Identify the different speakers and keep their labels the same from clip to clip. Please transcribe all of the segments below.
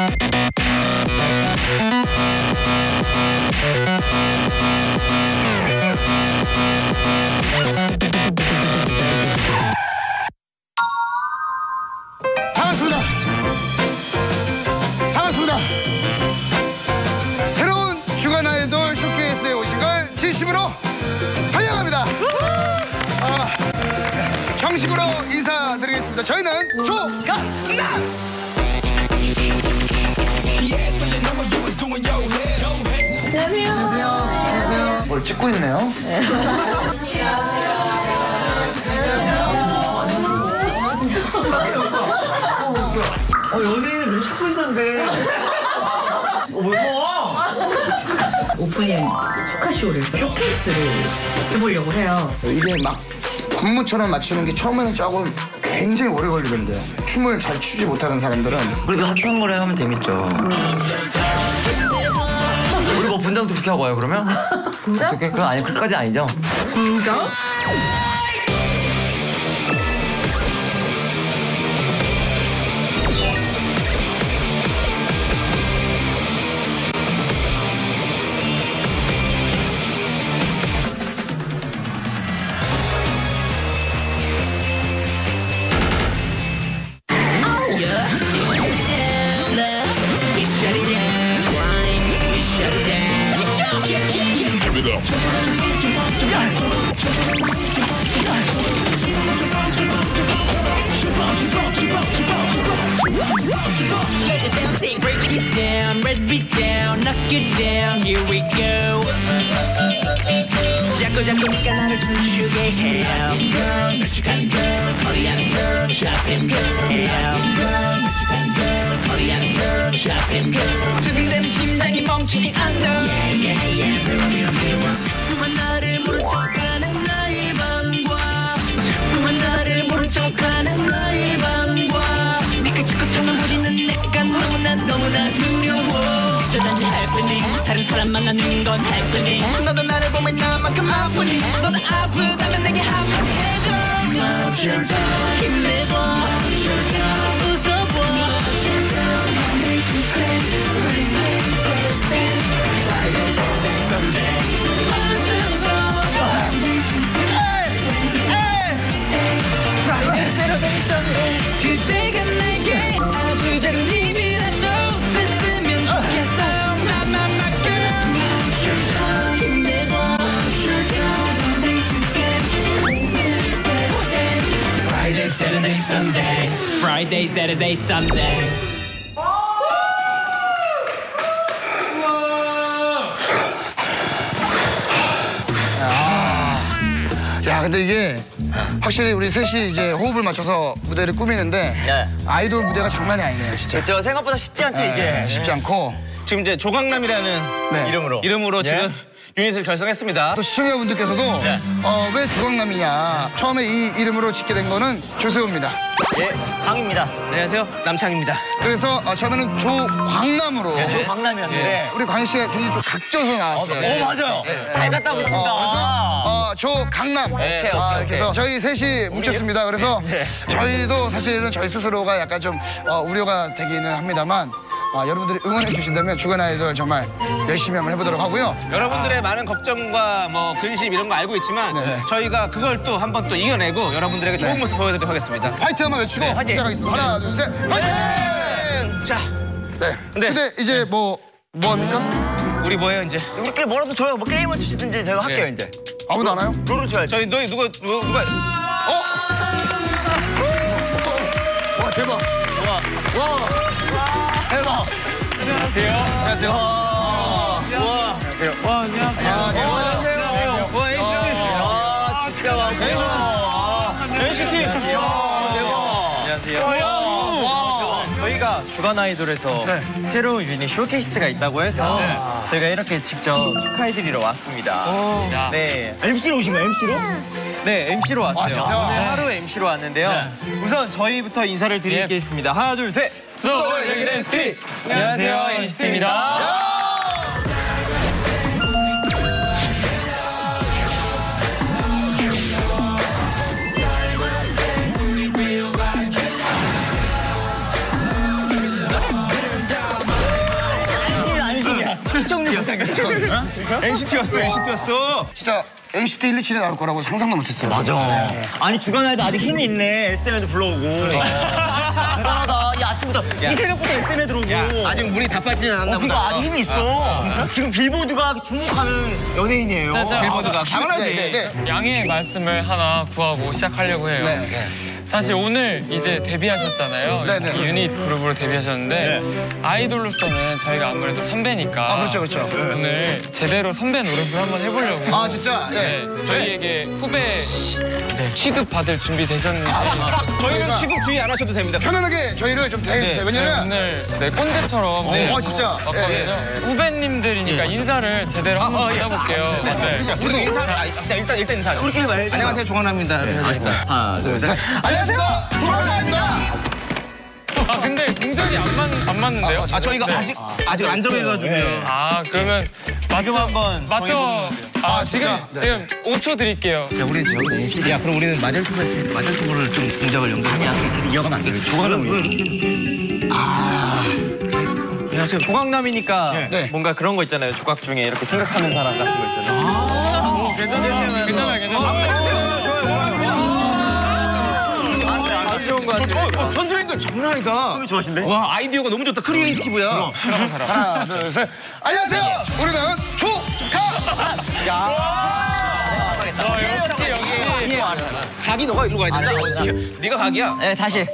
Speaker 1: 반갑습니다. 반갑습니다. 새로운 주간 아이돌 쇼케이스에 오신 걸 진심으로 환영합니다. 정식으로 인사드리겠습니다. 저희는 조강남! 안녕하세요. 안녕하세요. 뭘 찍고 있네요? 네.
Speaker 2: 연예인을 왜 찾고 있었는데? 무서워!
Speaker 3: 오프닝 축하쇼를 쇼케이스를 해보려고 해요.
Speaker 1: 이게 막 군무처럼 맞추는 게 처음에는 조금 굉장히 오래 걸리던데 춤을 잘 추지 못하는 사람들은
Speaker 2: 그래도 핫한 거래 하면 재밌죠. 우리 뭐 분장도 그렇게 하고 와요 그러면?
Speaker 3: 분장?
Speaker 2: 어떻게? 그건 아니 그까지 아니죠?
Speaker 3: 분장?
Speaker 4: Break it down, break it down, knock it down, here we go. 자꾸 네가 나를 춤추게 해요. 몇 시간 girl, 어디 가는 girl, shopping girl. 몇 시간 girl, 어디 가는 girl, shopping girl. 두근대는 심장이 멈추지 않아. 자꾸만 나를 모른 척하는 나의 방과, 자꾸만 나를 모른 척하는 나의 방과. 네가 자꾸 ton을 부리는 내가 너무나 두려워. 어쩌다니 happening, 다른 사람 만나는 건 happening. 너도 나를 보면 나만큼 아프니, 너도 아프다면 내게 한번 해줘. 멈춰줘, 힘내봐, 웃어봐. 그때가 내게 아주 작은 힘이라도 됐으면 좋겠어. My girl. 힘내봐. Friday, Saturday, Sunday. Friday, Saturday, Sunday.
Speaker 1: 야 근데 이게 확실히 우리 셋이 이제 호흡을 맞춰서 무대를 꾸미는데
Speaker 2: 네.
Speaker 1: 아이돌 무대가 장난이 아니네요 진짜.
Speaker 2: 그렇죠. 생각보다 쉽지 않죠 이게.
Speaker 1: 쉽지 않고
Speaker 5: 지금 이제 조강남이라는
Speaker 1: 네.
Speaker 5: 이름으로 지금 유닛을 결성했습니다.
Speaker 1: 또 시청자분들께서도
Speaker 2: 네.
Speaker 1: 왜 조강남이냐 처음에 이 이름으로 짓게 된 거는 조세호입니다.
Speaker 2: 예, 강입니다.
Speaker 5: 안녕하세요, 남창입니다.
Speaker 1: 그래서 처음에는 조광남으로
Speaker 2: 저 강남이었는데.
Speaker 1: 우리 광희 씨가 굉장히 좀 각져서 나왔어요.
Speaker 2: 맞아요.
Speaker 1: 네.
Speaker 2: 잘 갖다 붙인다.
Speaker 1: 조강남.
Speaker 2: 오케이.
Speaker 1: 그래서 저희 셋이 뭉쳤습니다. 그래서 저희도 사실은 저희 스스로가 약간 좀 우려가 되기는 합니다만 여러분들이 응원해 주신다면 주간 아이돌 정말 열심히 한번 해보도록 하고요.
Speaker 5: 여러분들의 많은 걱정과 뭐 근심 이런 거 알고 있지만
Speaker 1: 네.
Speaker 5: 저희가 그걸 또 한 번 또 이겨내고 여러분들에게 좋은 모습 보여드리도록 하겠습니다.
Speaker 1: 화이팅 한번 외치고 시작하겠습니다. 하나, 둘, 셋, 화이팅!
Speaker 5: 자,
Speaker 1: 네.
Speaker 5: 네.
Speaker 1: 근데 이제 뭐 합니까?
Speaker 5: 우리 뭐예요 이제?
Speaker 2: 우리끼리 뭐라도 줘요. 뭐 게임을 주시든지 제가 할게요 이제.
Speaker 1: 아무도 안 와요?
Speaker 2: 롤을 줘야죠.
Speaker 5: 저희 너희 누가?
Speaker 1: 와 대박.
Speaker 2: 대박.
Speaker 5: 안녕하세요.
Speaker 2: 안녕하세요.
Speaker 5: 우와.
Speaker 2: 와, 안녕하세요.
Speaker 5: 안녕하세요. 우와 NCT.
Speaker 2: 진짜 많고.
Speaker 5: NCT.
Speaker 2: 안녕하세요. 저희가 주간 아이돌에서
Speaker 1: 네.
Speaker 2: 새로운 유닛 쇼케이스가 있다고 해서 저희가 이렇게 직접 축하해드리러 왔습니다. 네.
Speaker 5: MC로 오신 거예요? MC로?
Speaker 2: 네, MC로 왔어요.
Speaker 1: 진짜?
Speaker 2: 오늘 하루 MC로 왔는데요. 우선 저희부터 인사를 드릴 게 있습니다. 하나, 둘, 셋.
Speaker 5: 여기 NCT.
Speaker 2: 안녕하세요, NCT입니다.
Speaker 5: NCT였어.
Speaker 1: 진짜 NCT 127에 나올 거라고 상상도 못했어요.
Speaker 2: 맞아. 아니 주간 아이도 아직 힘이 있네. SM에도 불러오고. 대단하다. 이 아침부터 이 새벽부터 SM에 들어오고.
Speaker 5: 아직 물이 다 빠지진 않았나
Speaker 2: 그러니까
Speaker 5: 보다.
Speaker 2: 아직 힘이 있어. 지금 빌보드가 주목하는 연예인이에요.
Speaker 5: 빌보드가 당연하지.
Speaker 1: 네.
Speaker 6: 양해의 말씀을 하나 구하고 시작하려고 해요.
Speaker 1: 네.
Speaker 6: 사실 오늘 이제 데뷔하셨잖아요.
Speaker 1: 네네.
Speaker 6: 이 유닛 그룹으로 데뷔하셨는데 아이돌로서는 저희가 아무래도 선배니까
Speaker 1: 아, 그렇죠.
Speaker 6: 오늘 제대로 선배 노래를 한번 해보려고.
Speaker 1: 아, 진짜? 네.
Speaker 6: 네, 저희에게 후배 취급 받을 준비 되셨는지.
Speaker 5: 저희는 지금 주의 안 하셔도 됩니다.
Speaker 1: 편안하게 저희를 좀 대해주세요. 왜냐면
Speaker 6: 오늘 꼰대처럼
Speaker 1: 진짜.
Speaker 6: 왔거든요. 후배님들이니까 인사를 제대로 한번 받아볼게요. 네.
Speaker 5: 우리도 인사. 일단 인사.
Speaker 2: 그렇게 말해.
Speaker 5: 안녕하세요, 조광남입니다.
Speaker 2: 하나, 둘, 셋.
Speaker 1: 안녕하세요. 조광남입니다.
Speaker 6: 아 근데 굉장히 안 맞는데요?
Speaker 5: 저희가 아직 안 정해가지고요.
Speaker 6: 아 그러면
Speaker 2: 지금 한번
Speaker 6: 맞춰. 아 지금
Speaker 1: 진짜?
Speaker 6: 지금 5초 드릴게요.
Speaker 5: 야, 우리는 지금 NCT. 야, 그럼 우리는 마젤토브를 좀 동작을 연결하냐?
Speaker 2: 계속 이어가면 안 돼요. 조광남.
Speaker 5: 안녕하세요.
Speaker 2: 조광남이니까
Speaker 1: 네.
Speaker 2: 뭔가 그런 거 있잖아요. 조각 중에 이렇게 생각하는 사람 같은 거 있잖아요.
Speaker 6: 괜찮아요.
Speaker 2: 아주 좋은 거 같아요.
Speaker 5: 선생님들 장난 아니다.
Speaker 2: 춤이 좋아하신데?
Speaker 5: 와, 아이디어가 너무 좋다. 크리에이티브야.
Speaker 1: 하나, 둘, 셋. 안녕하세요. 우리는 조카.
Speaker 6: 역시.
Speaker 5: 각이 너가 일로 가야 된다. 네가 각이야.
Speaker 2: 네, 다시.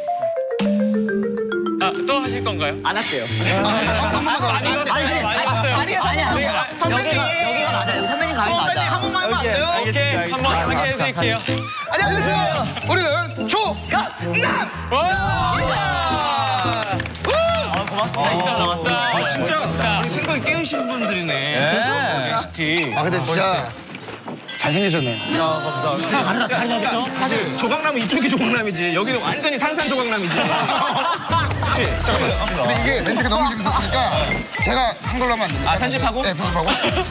Speaker 6: 아, 또 하실 건가요?
Speaker 2: 안 할게요.
Speaker 5: 아니야. 선배님.
Speaker 2: 여기가 맞아요. 선배님 감이 맞아.
Speaker 5: 선배님 한 번만 하면 안 돼요?
Speaker 6: 오케이 한번 하게 해드릴게요.
Speaker 1: 안녕하세요. 우리는 조카.
Speaker 2: 고맙습니다. 나왔어.
Speaker 5: 진짜 우리 생각이 깨우신 분들이네. NCT.
Speaker 1: 아, 근데 진짜 잘생기셨네요.
Speaker 5: 사실 조각남은 이쪽이 조각남이지. 여기는 완전히 산산 조각남이지. 그렇지. 잠깐만.
Speaker 1: 근데 이게 멘트가 너무 재밌었으니까 제가 한 걸로 하면 안 됩니다.
Speaker 5: 아, 편집하고?
Speaker 1: 네, 편집하고.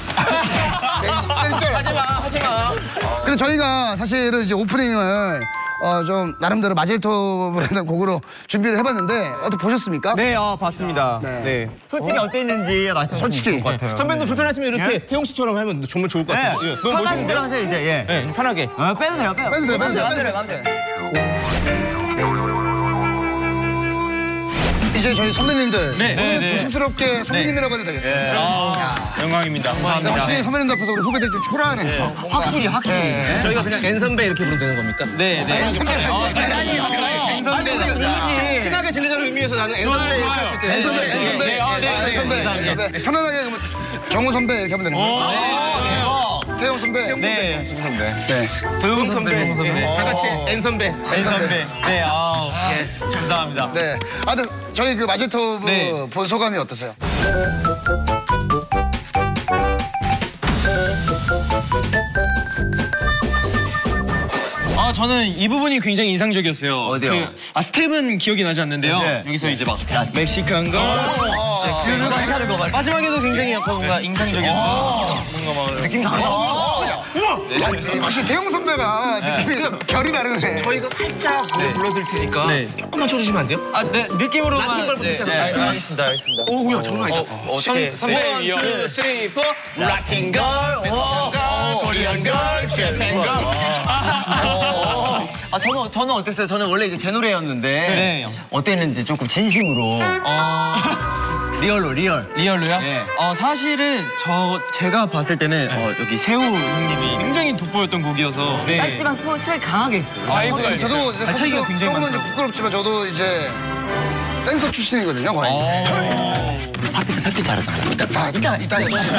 Speaker 5: 하지 마.
Speaker 1: 근데 저희가 사실은 이제 오프닝을 좀 나름대로 마젤토브라는 곡으로 준비를 해봤는데 어떻게 보셨습니까?
Speaker 2: 네, 봤습니다. 네. 솔직히 어땠는지 말씀해
Speaker 1: 솔직히.
Speaker 2: 주실 것 같아요.
Speaker 5: 선배님도 불편하시면 이렇게 태용 씨처럼 하면 정말 좋을 것 같아요. 예. 너무
Speaker 2: 편하게
Speaker 5: 멋있는데?
Speaker 2: 하세요, 이제. 예.
Speaker 5: 네, 편하게.
Speaker 2: 빼도 돼요, 빼요.
Speaker 1: 빼도 돼요. 이제 저희 선배님들 오늘 조심스럽게 선배님이라고 해도 되겠습니다.
Speaker 6: 영광입니다.
Speaker 1: 근데 확실히 선배님들 앞에서 우리 후배들이 좀 초라하네.
Speaker 2: 확실히.
Speaker 5: 저희가 그냥 N 선배 이렇게 부르면 되는 겁니까?
Speaker 6: 네.
Speaker 5: 친하게 지내자는 의미에서 나는 N 선배 이렇게 할 수 있잖아요.
Speaker 1: N 선배. 편안하게 그러면 정우 선배 이렇게 하면 되는 거예요. 태용 선배.
Speaker 2: 네.
Speaker 5: 도용 선배. 다 같이 N 선배.
Speaker 6: N 선배. 네, 감사합니다.
Speaker 1: 네. 아, 근데 저희 그 마젤토브
Speaker 6: 네.
Speaker 1: 본 소감이 어떠세요?
Speaker 6: 저는 이 부분이 굉장히 인상적이었어요.
Speaker 2: 어디요?
Speaker 6: 스텝은 기억이 나지 않는데요.
Speaker 2: 네.
Speaker 6: 여기서 이제 막 멕시칸 거.
Speaker 2: 하는 거 말.
Speaker 6: 마지막에도 굉장히 약간 뭔가 인상적이었어요. 뭔가 막
Speaker 2: 느낌 다르다.
Speaker 1: 확실히 태용 선배가 느낌이 결이 다르네.
Speaker 5: 저희가 살짝 불러드릴 테니까
Speaker 6: 네.
Speaker 5: 조금만 쳐주시면 안 돼요?
Speaker 6: 네, 느낌으로만.
Speaker 5: 라틴 걸부터 시작할까요?
Speaker 6: 알겠습니다.
Speaker 5: 오우야 장난 아니다.
Speaker 6: 어떻게 선배에 이어.
Speaker 5: 1, 2, 3, 4 라틴 걸, 코리안 걸, 재팬 걸.
Speaker 2: 저는 어땠어요? 저는 원래 이제 제 노래였는데
Speaker 6: 네.
Speaker 2: 어땠는지 조금 진심으로 리얼로.
Speaker 6: 리얼로요?
Speaker 2: 네.
Speaker 6: 사실은 제가 봤을 때는 여기 세호 형님이 굉장히 돋보였던 곡이어서. 네.
Speaker 2: 짧지만 스멜 강하게 했어요.
Speaker 6: 바이브가
Speaker 1: 저도 이제
Speaker 6: 차이가 굉장히
Speaker 1: 조금은 좀 부끄럽지만 저도 이제 댄서 출신이거든요, 거의.
Speaker 2: 햇빛 잘했다.
Speaker 1: 이따.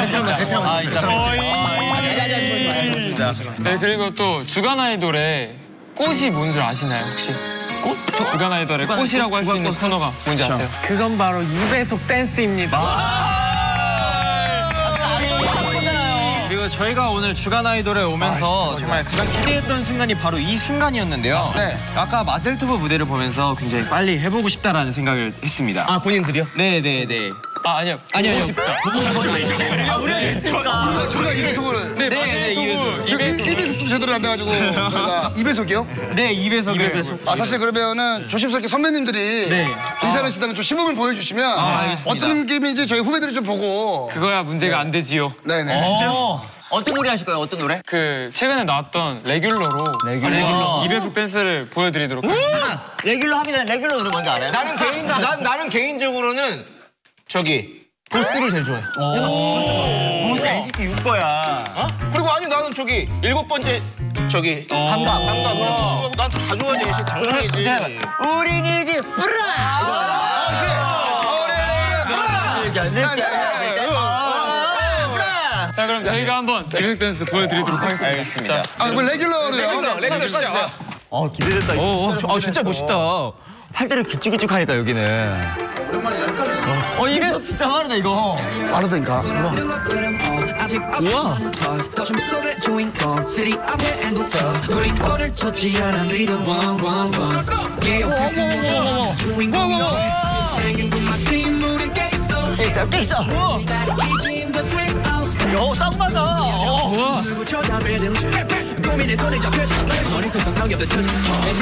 Speaker 6: 네, 그리고 또 주간 아이돌의 꽃이 뭔 줄 아시나요, 혹시? 꽃? 주간 아이돌의 꽃이라고 할 수 있는 코너가 뭔지 아세요? 그건 바로 2배속 댄스입니다. 그리고 저희가 오늘 주간 아이돌에 오면서 정말 가장 기대했던 순간이 바로 이 순간이었는데요.
Speaker 1: 네.
Speaker 6: 아까 마젤토브 무대를 보면서 굉장히 빨리 해보고 싶다라는 생각을 했습니다.
Speaker 5: 아 본인들이요?
Speaker 6: 네네네. 아니요. 보고 싶다.
Speaker 1: 저희가 2배속을.
Speaker 6: 네, 맞아요.
Speaker 1: 지금 1배속도 제대로 안 돼가지고 저희가 2배속이요?
Speaker 2: 네, 2배속.
Speaker 1: 아 사실 그러면은 조심스럽게 선배님들이 괜찮으시다면 좀 시범을 보여주시면
Speaker 2: 알겠습니다.
Speaker 1: 어떤 느낌인지 저희 후배들이 좀 보고.
Speaker 6: 그거야 문제가 안 되지요.
Speaker 1: 네네.
Speaker 2: 어떤 노래 하실 거예요? 어떤 노래?
Speaker 6: 그 최근에 나왔던 레귤러로
Speaker 2: 레귤러.
Speaker 6: 2배속 댄스를 보여드리도록 하겠습니다.
Speaker 2: 레귤러 하면 레귤러 노래 뭔지 알아요?
Speaker 5: 나는 개인적으로는 저기 보스를 제일 좋아해.
Speaker 2: 무슨 NCT 6거야.
Speaker 5: 그리고 아니 나는 저기 7번째 저기 감각 그래. 난다 좋아하지. 씨, 장난이지.
Speaker 2: 우린 이기 브라!
Speaker 6: 자 그럼 저희가 한번 2배속 댄스 보여드리도록 하겠습니다. 알겠습니다.
Speaker 1: 아 그럼 레귤러로요?
Speaker 5: 레귤러 시작.
Speaker 2: 기대된다.
Speaker 5: 진짜 멋있다.
Speaker 2: 팔다리 길쭉길쭉하니까 여기는. 오랜만이랄까? 2배속 진짜 빠르다 이거.
Speaker 1: 빠르다니까.
Speaker 4: 우와. 좀 속의 주인공 시리 앞에 엔부터 우리 거를 쳤지 않아 리더 원원원 깨어 세상의 주인공 생긴 것만 팀 우린 깨 있어
Speaker 2: 딱 맞아.
Speaker 4: 고민의 손에 잡혀져 머릿속 상상이 없던 처지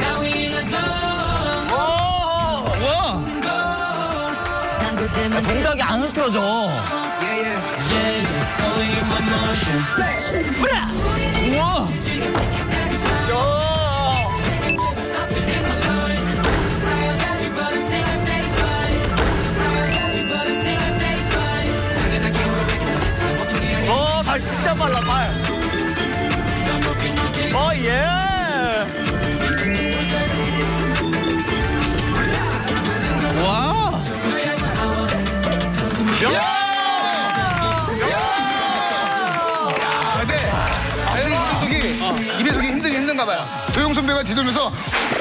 Speaker 2: 동작이 안 흐트러져. 우와! 발 진짜 빨라, 발. 예!
Speaker 5: 와.
Speaker 1: 근데 이 배속이 힘든가 봐요. 도영 선배가 뒤돌면서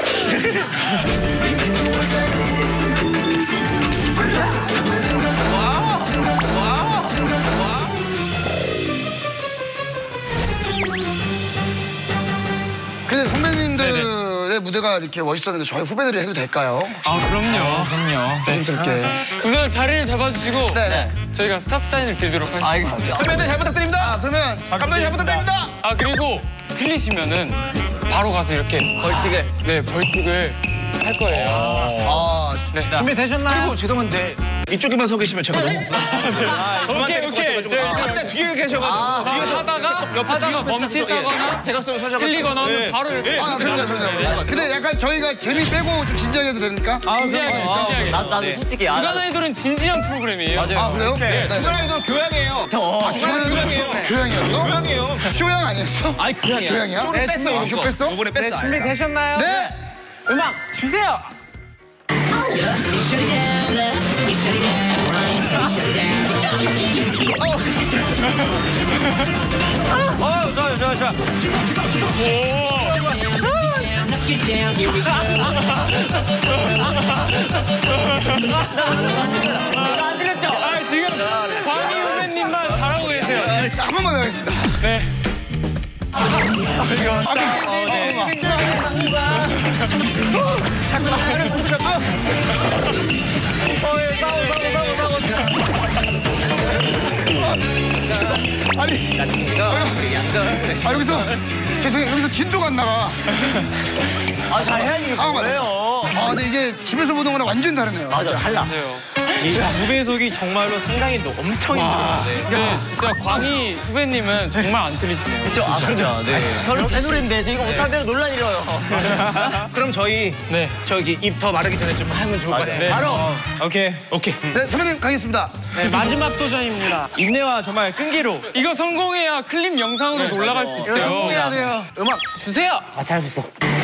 Speaker 1: 근데 선배님들의 무대가 이렇게 멋있었는데 저희 후배들이 해도 될까요?
Speaker 6: 아 그럼요.
Speaker 1: 조심스럽게.
Speaker 6: 우선 자리를 잡아주시고
Speaker 1: 네.
Speaker 6: 저희가 스탑 사인을 드리도록 하겠습니다.
Speaker 2: 알겠습니다.
Speaker 5: 선배들 잘 부탁드립니다.
Speaker 1: 아 그러면
Speaker 5: 감독님 잘 부탁드립니다.
Speaker 6: 아 그리고 틀리시면은 바로 가서 이렇게 벌칙을 할 거예요.
Speaker 1: 아
Speaker 6: 네.
Speaker 2: 준비되셨나요?
Speaker 5: 그리고 죄송한데 이쪽에만 서 계시면 제가 너무
Speaker 6: 오케이.
Speaker 5: 각자 뒤에 계셔가지고
Speaker 6: 하다가 멈칫하거나
Speaker 5: 대각선을 서셔가지고
Speaker 6: 틀리거나 하면 바로 이렇게
Speaker 1: 아, 그럼요. 근데 약간 저희가 재미 빼고 좀 진지하게 해도 됩니까?
Speaker 6: 진지하게.
Speaker 2: 나도 솔직히
Speaker 6: 주간 아이돌은 진지한 프로그램이에요.
Speaker 1: 아, 그래요? 네.
Speaker 5: 주간 아이돌 교양이에요.
Speaker 1: 주간
Speaker 5: 교양이에요.
Speaker 1: 교양이었어?
Speaker 5: 교양이에요.
Speaker 1: 쇼양 아니었어?
Speaker 5: 아니 교양이야.
Speaker 1: 교양이야?
Speaker 5: 쇼를 뺐어.
Speaker 1: 쇼 뺐어?
Speaker 5: 이번에 뺐어.
Speaker 6: 준비되셨나요?
Speaker 1: 네!
Speaker 6: 음악 주세요.
Speaker 2: 좋아. 안 들렸죠?
Speaker 6: 아 지금 광희 후배님만 잘하고 계세요.
Speaker 1: 한 번만 하겠습니다.
Speaker 6: 네.
Speaker 1: 아, 여기서 죄송해요. 여기서 진도가 안 나가.
Speaker 2: 잘해야지.
Speaker 1: 뭐예요? 아, 근데 이게 집에서 보는 거랑 완전 다르네요.
Speaker 2: 맞아, 달라.
Speaker 6: 이
Speaker 2: 9배속이 정말로 상당히 엄청 힘들었는데.
Speaker 6: 근데 진짜 광희 후배님은 정말 안 틀리시네요.
Speaker 2: 그렇죠? 아, 그렇죠. 네. 저는 제 노래인데 저 이거 못하면 논란 일어요.
Speaker 5: 그럼 저희
Speaker 6: 네.
Speaker 5: 저기 입 더 마르기 전에 좀 하면 좋을 것 같아요.
Speaker 6: 네.
Speaker 2: 바로
Speaker 5: 오케이.
Speaker 1: 네, 선배님 가겠습니다.
Speaker 6: 네, 마지막 도전입니다.
Speaker 2: 인내와 정말 끈기로.
Speaker 6: 이거 성공해야 클립 영상으로 올라갈 수 있어요.
Speaker 2: 성공해야 돼요.
Speaker 6: 음악 주세요.
Speaker 2: 아, 잘할 수 있어.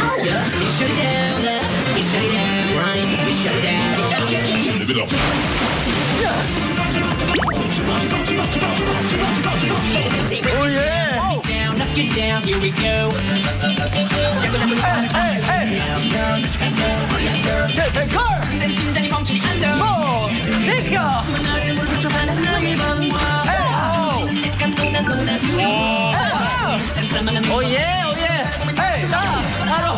Speaker 4: 내 심장이 멈추지 않아 너를 물부처하는 너의 방과 약간 너무나 두려워
Speaker 2: 오예. 자, 바로.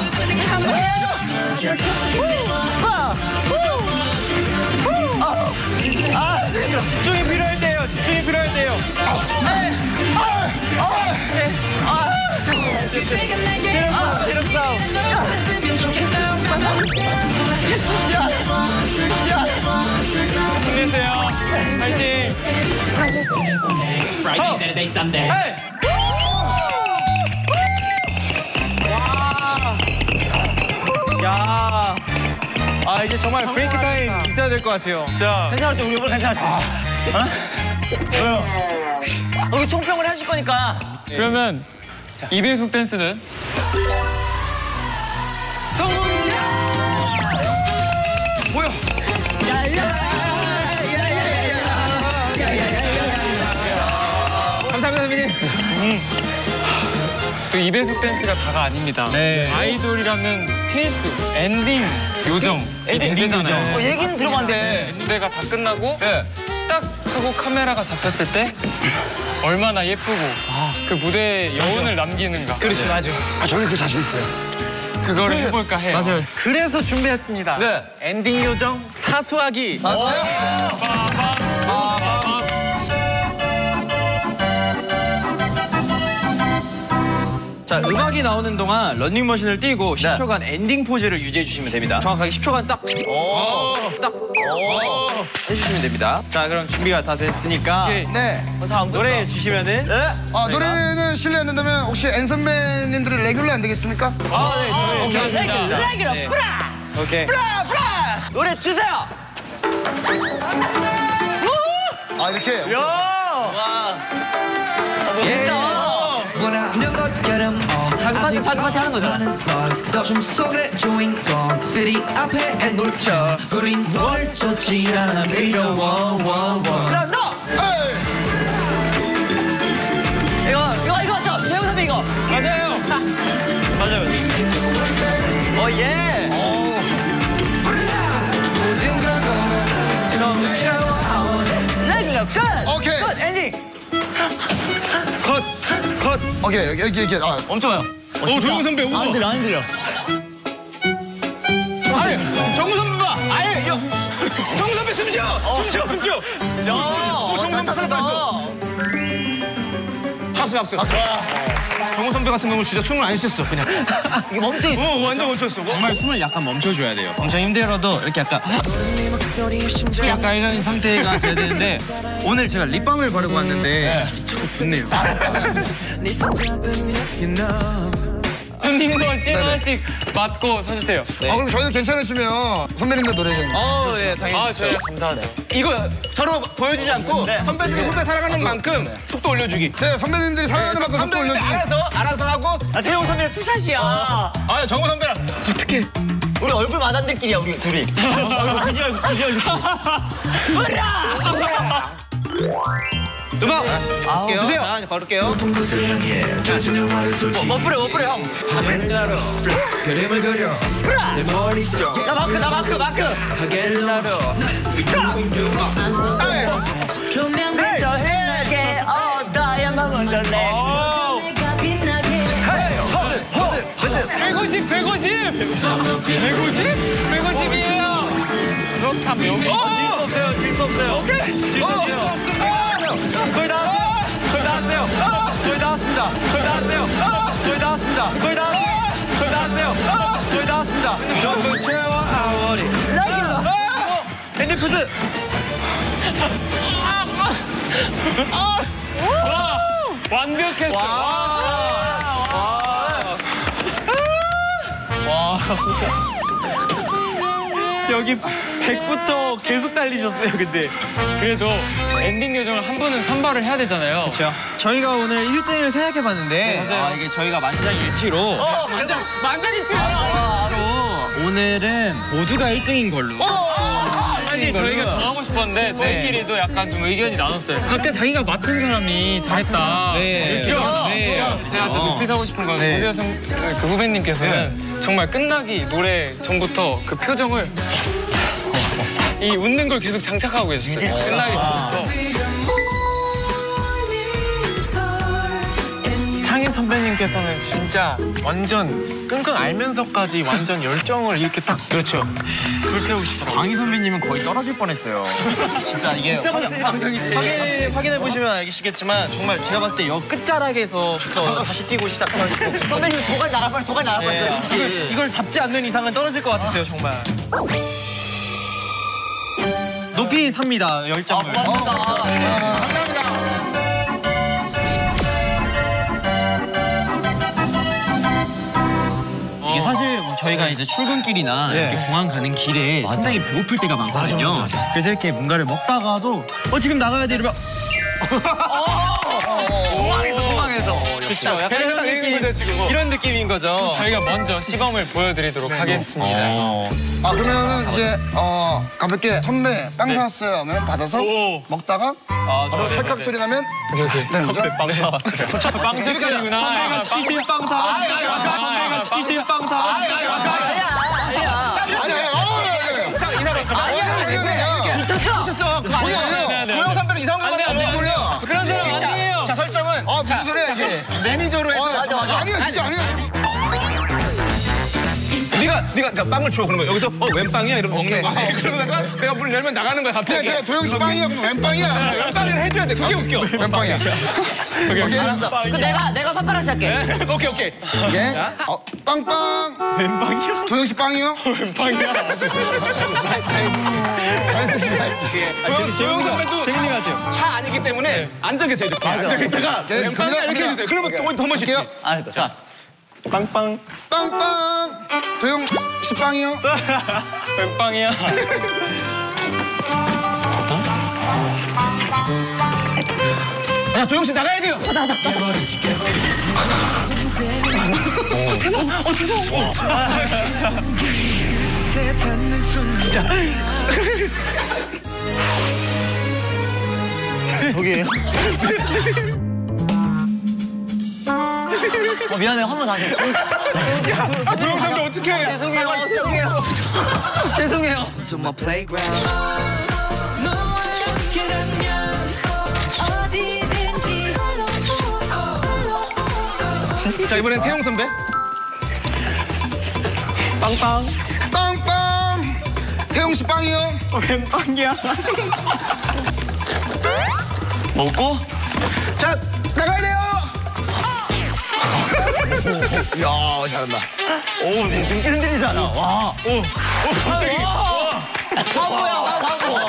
Speaker 6: 힘내세요. 파이팅.
Speaker 4: Friday, Saturday, Sunday.
Speaker 2: 야. 아 이제 정말 브레이크 타임 있어야 될 것 같아요.
Speaker 6: 자,
Speaker 2: 괜찮았죠? 우리 오늘 괜찮았죠? 왜요? 우리 총평을 하실 거니까.
Speaker 6: 그러면 2배속 댄스는
Speaker 1: 뭐야?
Speaker 5: 감사합니다, 선배님.
Speaker 6: 또 2배속 댄스가 다가 아닙니다.
Speaker 2: 네.
Speaker 6: 아이돌이라면 필수 엔딩 요정. 대세잖아요.
Speaker 2: 얘기는 들어봤는데.
Speaker 6: 무대가 다 끝나고
Speaker 2: 네.
Speaker 6: 딱 하고 카메라가 잡혔을 때 얼마나 예쁘고 그 무대에 여운을 남기는가.
Speaker 2: 그렇지, 맞아.
Speaker 1: 아, 저는 그 자신 있어요.
Speaker 6: 그거를 해볼까 해요.
Speaker 2: 맞아요.
Speaker 6: 그래서 준비했습니다.
Speaker 2: 네.
Speaker 6: 엔딩 요정 사수하기.
Speaker 2: 자, 음악이 나오는 동안 런닝머신을 뛰고 10초간 엔딩 포즈를 유지해 주시면 됩니다. 정확하게 10초간 딱 해주시면 됩니다. 자, 그럼 준비가 다 됐으니까
Speaker 6: 오케이.
Speaker 1: 네.
Speaker 2: 노래해 주시면은
Speaker 1: 아, 노래는 실례 안 된다면 혹시 엔 선배님들의 레귤러 안 되겠습니까?
Speaker 2: 네, 저희
Speaker 6: 감사합니다.
Speaker 2: 네. 오케이. 노래 주세요.
Speaker 1: 아, 이렇게.
Speaker 2: 멋있다.
Speaker 7: 원하는 것 여름
Speaker 2: 자극하지 하는 거죠.
Speaker 7: 더춤 속의 주인공 시리 앞에 앵물쳐 우린 뭘 쫓지 않아 미뤄워
Speaker 2: 이거 민영 선배 이거.
Speaker 6: 맞아요.
Speaker 2: 맞아요. 예.
Speaker 7: 모든 걸 걸어
Speaker 2: 레귤러 끝.
Speaker 1: 오케이.
Speaker 2: 끝 엔딩. 컷.
Speaker 1: 오케이, 이렇게. 아,
Speaker 2: 엄청 와요.
Speaker 5: 도영 선배 우와.
Speaker 2: 안 들려 안 들려.
Speaker 5: 아니, 정우 선배가 아예 정우 선배 숨 쉬어. 숨 쉬어.
Speaker 2: 야, 잘한다.
Speaker 5: 박수. 정우 선배 같은 경우는 진짜 숨을 안 쉬었어, 그냥.
Speaker 2: 이게 멈춰 있어.
Speaker 5: 완전 멈췄어.
Speaker 2: 정말 숨을 약간 멈춰줘야 돼요. 엄청 힘들어도 이렇게 약간 이런 상태가 돼야 되는데 오늘 제가 립밤을 바르고 왔는데 자꾸 붓네요.
Speaker 6: 형님도 하나씩 맞고 서주세요.
Speaker 1: 아, 그럼 저희도 괜찮으시면 선배님들 노래 좀.
Speaker 2: 네, 당연히.
Speaker 6: 아, 저희 감사하죠.
Speaker 5: 이거 서로 보여주지 않고 선배들이 후배 살아가는 만큼 속도 올려주기.
Speaker 1: 네, 선배님들이 사랑하는 만큼 속도
Speaker 5: 선배들이
Speaker 1: 올려주세요.
Speaker 5: 알아서 하고.
Speaker 2: 태용 선배 투샷이야.
Speaker 5: 아, 정우 선배랑.
Speaker 2: 우리 얼굴 마담들끼리야 우리 둘이. 그지 얼굴. 음악 주세요.
Speaker 5: 자, 이제 걸을게요.
Speaker 2: 뭐 뿌려 형.
Speaker 7: 그림을 그려 내 머릿속
Speaker 2: 나 마크.
Speaker 7: 하게를 나려
Speaker 2: 조명 비춰 해나게 다이아몬드 걸래.
Speaker 6: 150이에요. 그렇다면
Speaker 2: 질 수 없어요. 거의 나왔습니다. 전부 채워 아워리. 핸드푸드.
Speaker 6: 완벽했어.
Speaker 2: 여기 100부터 계속 달리셨어요, 근데.
Speaker 6: 그래도 엔딩 요정을 한 분은 선발을 해야 되잖아요.
Speaker 2: 그렇죠. 저희가 오늘 1등을 생각해봤는데
Speaker 6: 맞아요.
Speaker 2: 이게 저희가 만장일치로
Speaker 6: 만장일치요.
Speaker 2: 오늘은 모두가 1등인 걸로.
Speaker 6: 사실 저희가 정하고 싶었는데 저희끼리도 약간 좀 의견이 나눴어요. 각자 자기가 맡은 사람이 잘했다.
Speaker 2: 네.
Speaker 6: 제가 진짜 높이 사고 싶은 건 그 후배님께서는 정말 끝나기 노래 전부터 그 표정을 이 웃는 걸 계속 장착하고 계셨어요. 끝나기 전부터. 창인 선배님께서는 진짜 완전 끙끙 앓면서까지 완전 열정을 이렇게 딱
Speaker 5: 그렇죠.
Speaker 6: 불태우고 싶더라고요.
Speaker 2: 광희 선배님은 거의 떨어질 뻔했어요. 진짜 이게 확인해 보시면 알겠지만 정말 제가 봤을 때 여 끝자락에서부터 다시 뛰고 시작하시고 선배님 도갈 나갈 뻔했어요. 이걸 잡지 않는 이상은 떨어질 것 같았어요, 정말. 높이 삽니다. 10점을. 이게 사실 뭐 저희가 이제 출근길이나 이렇게 공항 가는 길에 상당히 배고플 때가 많거든요. 그래서 이렇게 뭔가를 먹다가도 지금 나가야 돼 이러면 공항에서 그렇죠. 약간 이런 느낌인 거죠.
Speaker 6: 저희가 먼저 시범을 보여드리도록 하겠습니다.
Speaker 1: 그러면은 이제 가볍게 선배 빵 사왔어요 하면 받아서 먹다가 바로 찰칵 소리 나면 되는 거죠?
Speaker 2: 빵 사왔어요.
Speaker 6: 빵 색깔이구나.
Speaker 2: 시식빵 사. 시식빵 사.
Speaker 1: 미쳤어. 그거 아니야.
Speaker 5: 고영 선배는 이상한 거 같아.
Speaker 1: 무슨 소리야?
Speaker 6: 그런 사람 아니에요.
Speaker 5: 자, 설정은
Speaker 1: 무슨 소리야 이게?
Speaker 5: 매니저로 해서.
Speaker 1: 아니야 진짜 아니야.
Speaker 5: 네가 빵을 줘 그러면 여기서 웬 빵이야 이러면 먹는 거야. 그러다가 내가 문을 열면 나가는 거야 갑자기.
Speaker 1: 제가 도영 씨 빵이야 그럼 웬 빵이야?
Speaker 5: 웬 빵을 해줘야 돼. 그게 웃겨.
Speaker 1: 웬 빵이야? 오케이.
Speaker 3: 알았어. 그럼 내가 파파라치 할게.
Speaker 5: 오케이.
Speaker 1: 예. 빵빵.
Speaker 2: 웬 빵이요?
Speaker 1: 도영 씨 빵이요?
Speaker 6: 웬 빵이야?
Speaker 5: 고영 선배도
Speaker 2: 재밌는 것 같아요.
Speaker 5: 차 아니기 때문에 앉아 계세요. 이렇게 앉아 계다가 웬 빵이야 이렇게 해주세요. 그러면 더 멋있게요.
Speaker 2: 알았어. 자, 빵빵.
Speaker 1: 빵빵. 도영 씨 빵이요?
Speaker 6: 웬 빵이야?
Speaker 5: 야 도영 씨 나가야 돼요.
Speaker 2: 저기에요? 미안해요. 한 번 다시.
Speaker 5: 도영 선배 어떻게 해?
Speaker 3: 죄송해요.
Speaker 7: To my playground
Speaker 5: 자 이번엔 태용 선배.
Speaker 2: 빵빵.
Speaker 1: 빵빵. 태용 씨 빵이요?
Speaker 2: 웬 빵이야? 먹고?
Speaker 5: 자 나가야 돼요.
Speaker 1: 야 잘한다.
Speaker 2: 오, 등기 흔들리잖아. 와.
Speaker 5: 갑자기.
Speaker 3: 바보야, 바보.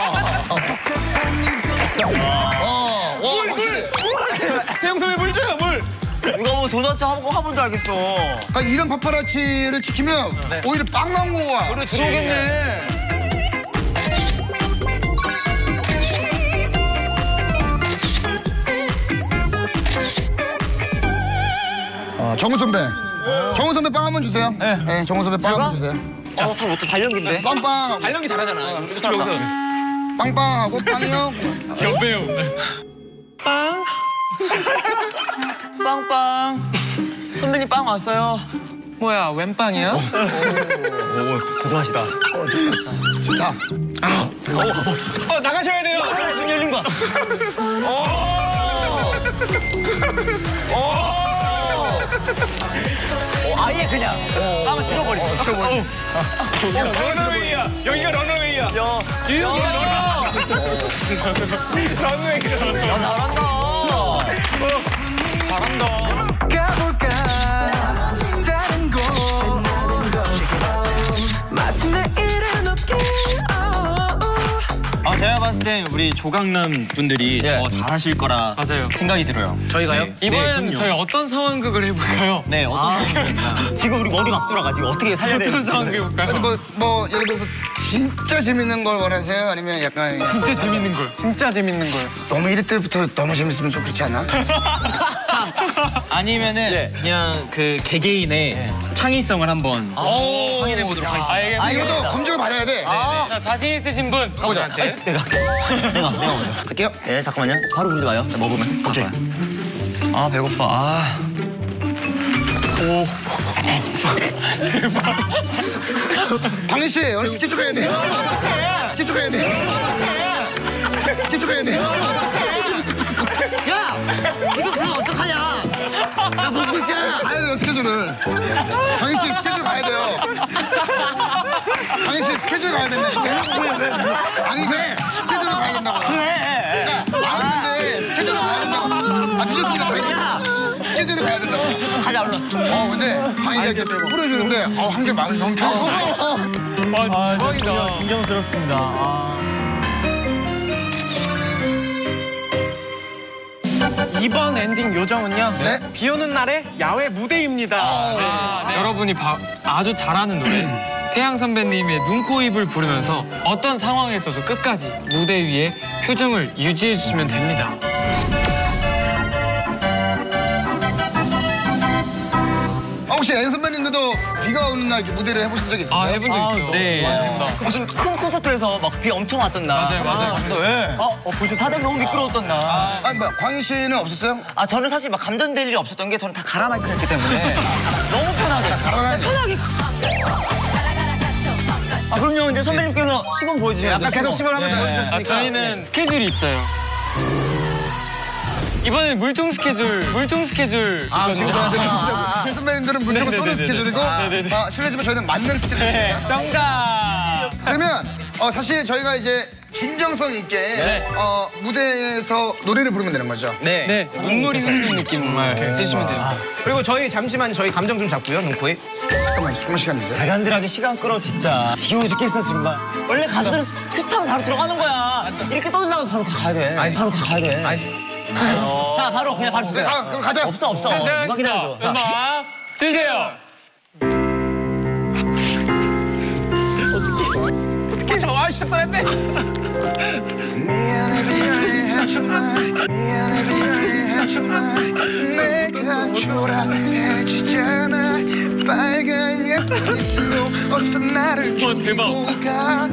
Speaker 5: 물. 태용 선배 물 줘요 물.
Speaker 2: 이거 뭐 도넛 하는 줄 알겠어.
Speaker 1: 그러니까 이런 파파라치를 지키면 오히려 빵 나온 거야.
Speaker 2: 들어오겠네.
Speaker 1: 정우 선배. 정우 선배 빵 한번 주세요. 네, 정우 선배 빵 한번 주세요.
Speaker 2: 잘 못해. 발연기인데.
Speaker 1: 빵빵.
Speaker 5: 발연기 잘하잖아. 그렇죠 여기서.
Speaker 1: 빵빵하고 빵이요?
Speaker 6: 여배우.
Speaker 2: 빵빵. 선배님 빵 왔어요.
Speaker 6: 뭐야, 웬 빵이야?
Speaker 2: 고도하시다.
Speaker 1: 좋다.
Speaker 5: 나가셔야 돼요.
Speaker 2: 문 열린 거야. 아예 그냥 빵을 들어버리고.
Speaker 5: 런웨이야. 여기가 런웨이야.
Speaker 2: 뉴욕이다.
Speaker 5: 런웨이야.
Speaker 2: 잘한다.
Speaker 7: 가볼까 다른 곳 마치 내일은 없게
Speaker 2: 제가 봤을 때 우리 조강남 분들이 더 잘하실 거라
Speaker 6: 맞아요.
Speaker 2: 생각이 들어요.
Speaker 5: 저희가요?
Speaker 2: 네.
Speaker 6: 이번엔
Speaker 2: 네,
Speaker 6: 저희 어떤 상황극을 해볼까요?
Speaker 2: 네, 어떤 상황극이나 지금 우리 머리 막 돌아가. 지금 어떻게 살려야
Speaker 6: 어떤
Speaker 2: 되는지.
Speaker 6: 상황극 해볼까요?
Speaker 1: 아니 뭐 예를 들어서 진짜 재밌는 걸 원하세요? 아니면 약간
Speaker 6: 진짜 재밌는 걸. 진짜 재밌는 걸.
Speaker 1: 너무 1위 때부터 너무 재밌으면 좀 그렇지 않나?
Speaker 2: 아니면은 그냥 그 개개인의 창의성을 한번 확인해 보도록 하겠습니다.
Speaker 6: 알겠습니다.
Speaker 1: 이것도 검증을 받아야 돼.
Speaker 6: 자, 자신 있으신 분.
Speaker 1: 가보자.
Speaker 2: 내가 먼저.
Speaker 1: 할게요.
Speaker 2: 네, 잠깐만요. 바로 그러지 마요. 먹으면. 오케이. 아, 배고파. 아.
Speaker 1: 광희 씨 오늘 스케줄 가야 돼. 스케줄 가야 돼. 스케줄 가야 돼.
Speaker 3: 야! 이거 그럼 어떡하냐? 나 먹고 있잖아.
Speaker 1: 가야 돼요 스케줄을. 광희 씨 스케줄 가야 돼요. 광희 씨 스케줄 가야 된다니까. 아니 왜 스케줄을 가야 된다고. 그래. 나왔는데 스케줄을 가야 된다고. 늦었으니까 가야 돼. 스케줄을 가야 된다고.
Speaker 2: 가자, 얼른.
Speaker 1: 근데 광희가 이렇게 풀어주는데 한 개 마음이 너무 편해.
Speaker 2: 대박이다. 인정스럽습니다.
Speaker 6: 이번 엔딩 요정은요.
Speaker 1: 네?
Speaker 6: 비 오는 날의 야외 무대입니다. 네. 여러분이 아주 잘하는 노래 태양 선배님의 눈, 코, 입을 부르면서 어떤 상황에서도 끝까지 무대 위에 표정을 유지해 주시면 됩니다.
Speaker 1: 혹시 앤 선배님들도 비가 오는 날 이렇게 무대를 해보신 적 있어요?
Speaker 6: 해본 적 있죠.
Speaker 2: 네.
Speaker 6: 맞습니다.
Speaker 2: 무슨 큰 콘서트에서 막 비 엄청 왔던 날.
Speaker 6: 맞아요.
Speaker 2: 봤어요. 보셨어요? 다들 너무 미끄러웠던 날.
Speaker 1: 아니 뭐 광희 씨는 없었어요?
Speaker 2: 저는 사실 막 감전될 일이 없었던 게 저는 다 가라마이크 했기 때문에 너무 편하게. 편하게. 그럼요. 이제 선배님께서 시범 보여주세요.
Speaker 1: 아까 계속 시범하면서 보여주셨으니까.
Speaker 6: 저희는 스케줄이 있어요. 이번엔 물총 스케줄.
Speaker 1: 실 선배님들은 무조건 쏘는 스케줄이고 실례지만 저희는 맞는 스케줄입니다.
Speaker 6: 정답.
Speaker 1: 그러면 사실 저희가 이제 진정성 있게 무대에서 노래를 부르면 되는 거죠.
Speaker 6: 네. 눈물이 흐르는 느낌을 해주시면 돼요.
Speaker 5: 그리고 저희 잠시만 저희 감정 좀 잡고요, 눈코입.
Speaker 1: 잠깐만 조금만 시간 주세요.
Speaker 2: 달간들하게 시간 끌어 진짜. 지겨워 죽겠어 정말. 원래 가수들은 큐타면 바로 들어가는 거야. 이렇게 떠들다가 바로 가야 돼. 바로 가야 돼. 자 바로 그냥 바로 주세요.
Speaker 1: 그럼 가자.
Speaker 2: 없어. 누가 기다려줘. 자.
Speaker 6: 음악 주세요.
Speaker 5: 어떻게 저 시작도 했네.
Speaker 1: 미안해 하지마. 미안해 하지마. 내가 초라해지잖아. 빨간 예쁜 입술로 어서 나를 죽이고 가.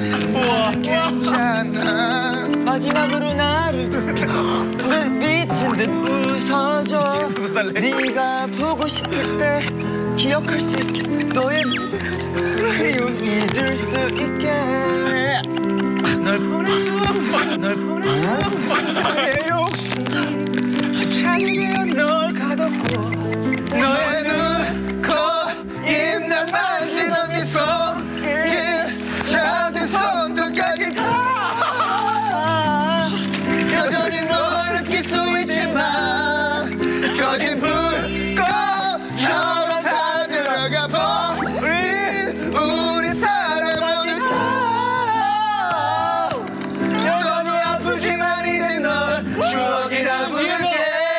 Speaker 1: 괜찮아.
Speaker 2: 마지막으로 나를 눈빛은 듯 웃어줘. 네가 보고 싶을 때 기억할 수 있게 너의 그리움 잊을 수 있게 널 보낼 수 없는 내 욕심 집 찾으면 널 가뒀고
Speaker 1: 너의 눈, 코, 입, 날 만지던 네 손길 작은 손톱까지 여전히 널 느낄 수 있지만 꺼진 불꽃처럼 다 들어가 버린 우리 사랑 모두 여전히 아프지만 이제 널 추억이라 부를게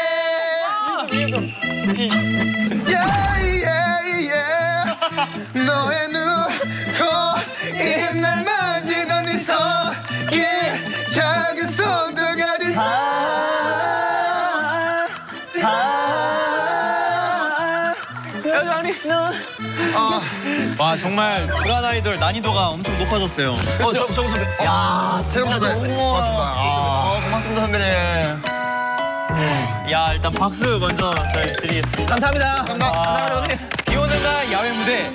Speaker 1: 너의 눈, 코, 입, 날 만지던 네 손길 작은 손톱까지
Speaker 5: 여전히
Speaker 2: 와 정말 주간 아이돌 난이도가 엄청 높아졌어요.
Speaker 1: 야, 세영 선배 고맙습니다.
Speaker 2: 고맙습니다 선배님. 야 일단 박수 먼저 저희 드리겠습니다.
Speaker 5: 감사합니다.
Speaker 1: 감사합니다 선배님.
Speaker 6: 비 오는 날 야외 무대.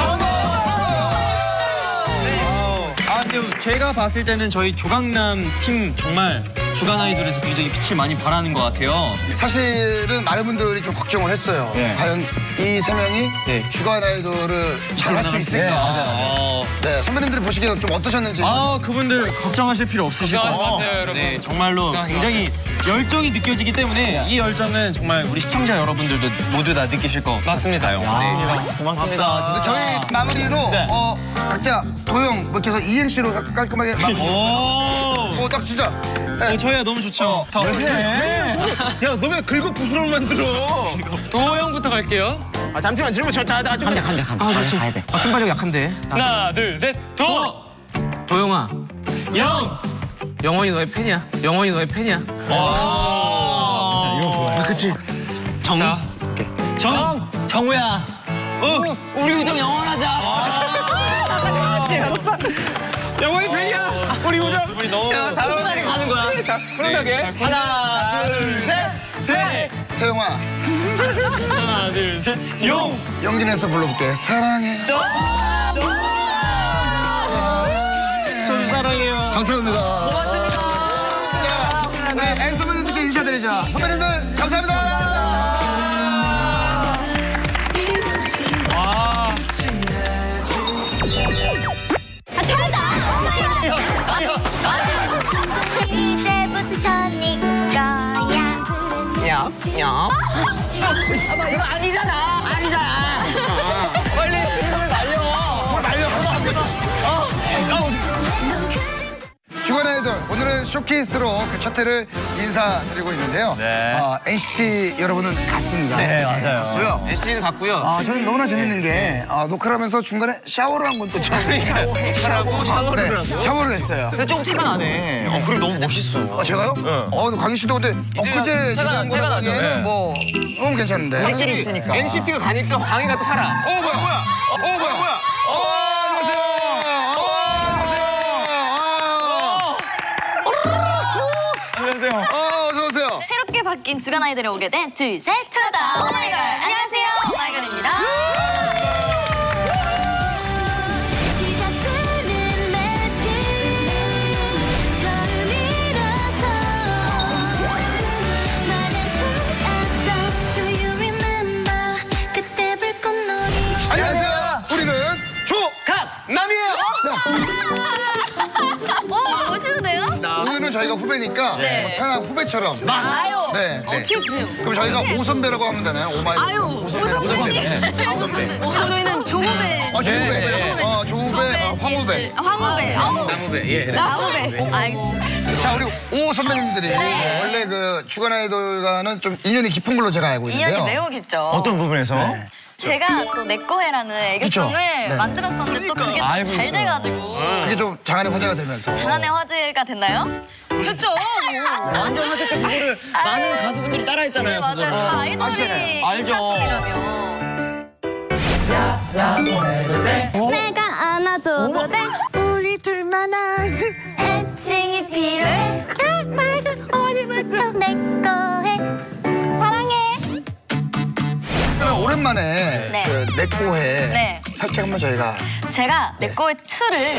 Speaker 2: 근데 제가 봤을 때는 저희 조강남 팀 정말 주간 아이돌에서 굉장히 빛을 많이 발하는 것 같아요.
Speaker 1: 사실은 많은 분들이 좀 걱정을 했어요. 과연 이 세 명이 주간 아이돌을 잘할 수 있을까? 네, 선배님들이 보시기에는 좀 어떠셨는지.
Speaker 2: 그분들 걱정하실 필요 없으실 것
Speaker 6: 걱정
Speaker 2: 같아요.
Speaker 6: 마세요, 여러분.
Speaker 2: 네, 정말로
Speaker 6: 걱정하지
Speaker 2: 굉장히 열정이 느껴지기 때문에 이 열정은 정말 우리 시청자 여러분들도 모두 다 느끼실 것
Speaker 6: 맞습니다.
Speaker 2: 고맙습니다.
Speaker 1: 근데 저희 마무리로 각자 도영 뭐 이렇게 해서 이행시로 깔끔하게
Speaker 2: 오,
Speaker 1: 딱 주자. 네.
Speaker 2: 저희가 너무 좋죠.
Speaker 5: 야, 너 왜 긁어 부스럼을 만들어?
Speaker 6: 도영부터 갈게요.
Speaker 5: 잠시만 질문 간다.
Speaker 2: 가야 돼.
Speaker 5: 순발력 약한데.
Speaker 6: 하나, 둘, 셋, 도!
Speaker 5: 도영아,
Speaker 6: 영!
Speaker 5: 영원히 너의 팬이야. 영원히 너의 팬이야.
Speaker 2: 이거 좋아요.
Speaker 1: 그치.
Speaker 6: 자,
Speaker 2: 정우야. 우리 우정 영원하자.
Speaker 5: 영원히 팬이야. 우리 우정.
Speaker 2: 우리 너무
Speaker 5: 훈훈하게
Speaker 2: 가는 거야.
Speaker 5: 훈훈하게.
Speaker 6: 하나, 둘, 셋, 셋!
Speaker 1: 태영아,
Speaker 6: 하나, 둘, 셋, 용!
Speaker 1: 영진에서 불러볼게. 사랑해.
Speaker 2: 전 사랑해요.
Speaker 1: 감사합니다. 고맙습니다. 자, 우리 앤 선배님들께 인사드리자. 선배님들 감사합니다.
Speaker 8: 이제부터 네 거야.
Speaker 5: 야.
Speaker 3: 이거 아니잖아. 빨리
Speaker 1: 주간 주간 아이돌 오늘은 쇼케이스로 그 첫 회를 인사드리고 있는데요.
Speaker 2: 네.
Speaker 1: NCT 여러분은 갔습니다.
Speaker 2: 네, 맞아요.
Speaker 5: NCT는 갔고요.
Speaker 1: 저는 너무나 재밌는 게 녹화를 하면서 중간에 샤워를 한 건 또 처음. 샤워를 했어요.
Speaker 2: 근데 조금 태가 나네. 그래 너무 멋있어.
Speaker 1: 제가요? 근데 광희 씨도 근데 엊그제 제가 한
Speaker 2: 태가 나죠.
Speaker 1: 거는 뭐 너무 괜찮은데.
Speaker 2: 확실히 있으니까.
Speaker 5: NCT가 가니까 광희가 또 살아.
Speaker 1: 뭐야? 안녕하세요.
Speaker 2: 안녕하세요.
Speaker 1: 어서 오세요.
Speaker 8: 새롭게 바뀐 주간 아이돌에 오게 된 둘, 셋, 찾아다 오마이걸. 안녕하세요, 오마이걸입니다. 시작되는 매직 처음이라서 많은 좋았던 Do you remember 그때 불꽃놀이.
Speaker 1: 안녕하세요. 우리는 조강남이에요.
Speaker 8: 오, 멋있는데요?
Speaker 1: 오늘은 저희가 후배니까
Speaker 8: 네.
Speaker 1: 편한 후배처럼.
Speaker 8: 아유,
Speaker 1: 네.
Speaker 8: 어떻게 그래요?
Speaker 1: 그럼 저희가 오선배라고 하면 되나요?
Speaker 8: 아유, 오선배. 저희는 조후배.
Speaker 1: 조후배. 조후배, 황후배.
Speaker 8: 황후배.
Speaker 5: 나무배. 예.
Speaker 8: 나무배. 알겠습니다.
Speaker 1: 자, 우리 오 선배님들이
Speaker 8: 네.
Speaker 1: 원래 그 주간 아이돌과는 좀 인연이 깊은 걸로 제가 알고 있는데요.
Speaker 8: 인연이 매우 깊죠.
Speaker 2: 어떤 부분에서?
Speaker 8: 제가 또 내꺼해라는 애교송을
Speaker 1: 네.
Speaker 8: 만들었었는데 또 그게 또
Speaker 2: 알고
Speaker 8: 잘
Speaker 2: 있어요.
Speaker 8: 돼가지고
Speaker 1: 그게 좀 장안의 화제가 되면서.
Speaker 8: 장안의 화제가 됐나요? 됐죠.
Speaker 3: 완전 화제 때 그거를 많은 가수분들이 따라했잖아요.
Speaker 8: 네, 맞아요. 다 아이돌이
Speaker 2: 알죠.
Speaker 8: 인사송이라며. 내가 안아줘도 돼. 우리 둘만한 애칭이 필요해. 맑은 오늘부터 내꺼 해. 사랑해.
Speaker 1: 오랜만에
Speaker 8: 네.
Speaker 1: 그 내꼬해
Speaker 8: 네.
Speaker 1: 살짝 한번 저희가
Speaker 8: 제가 내꺼의 2를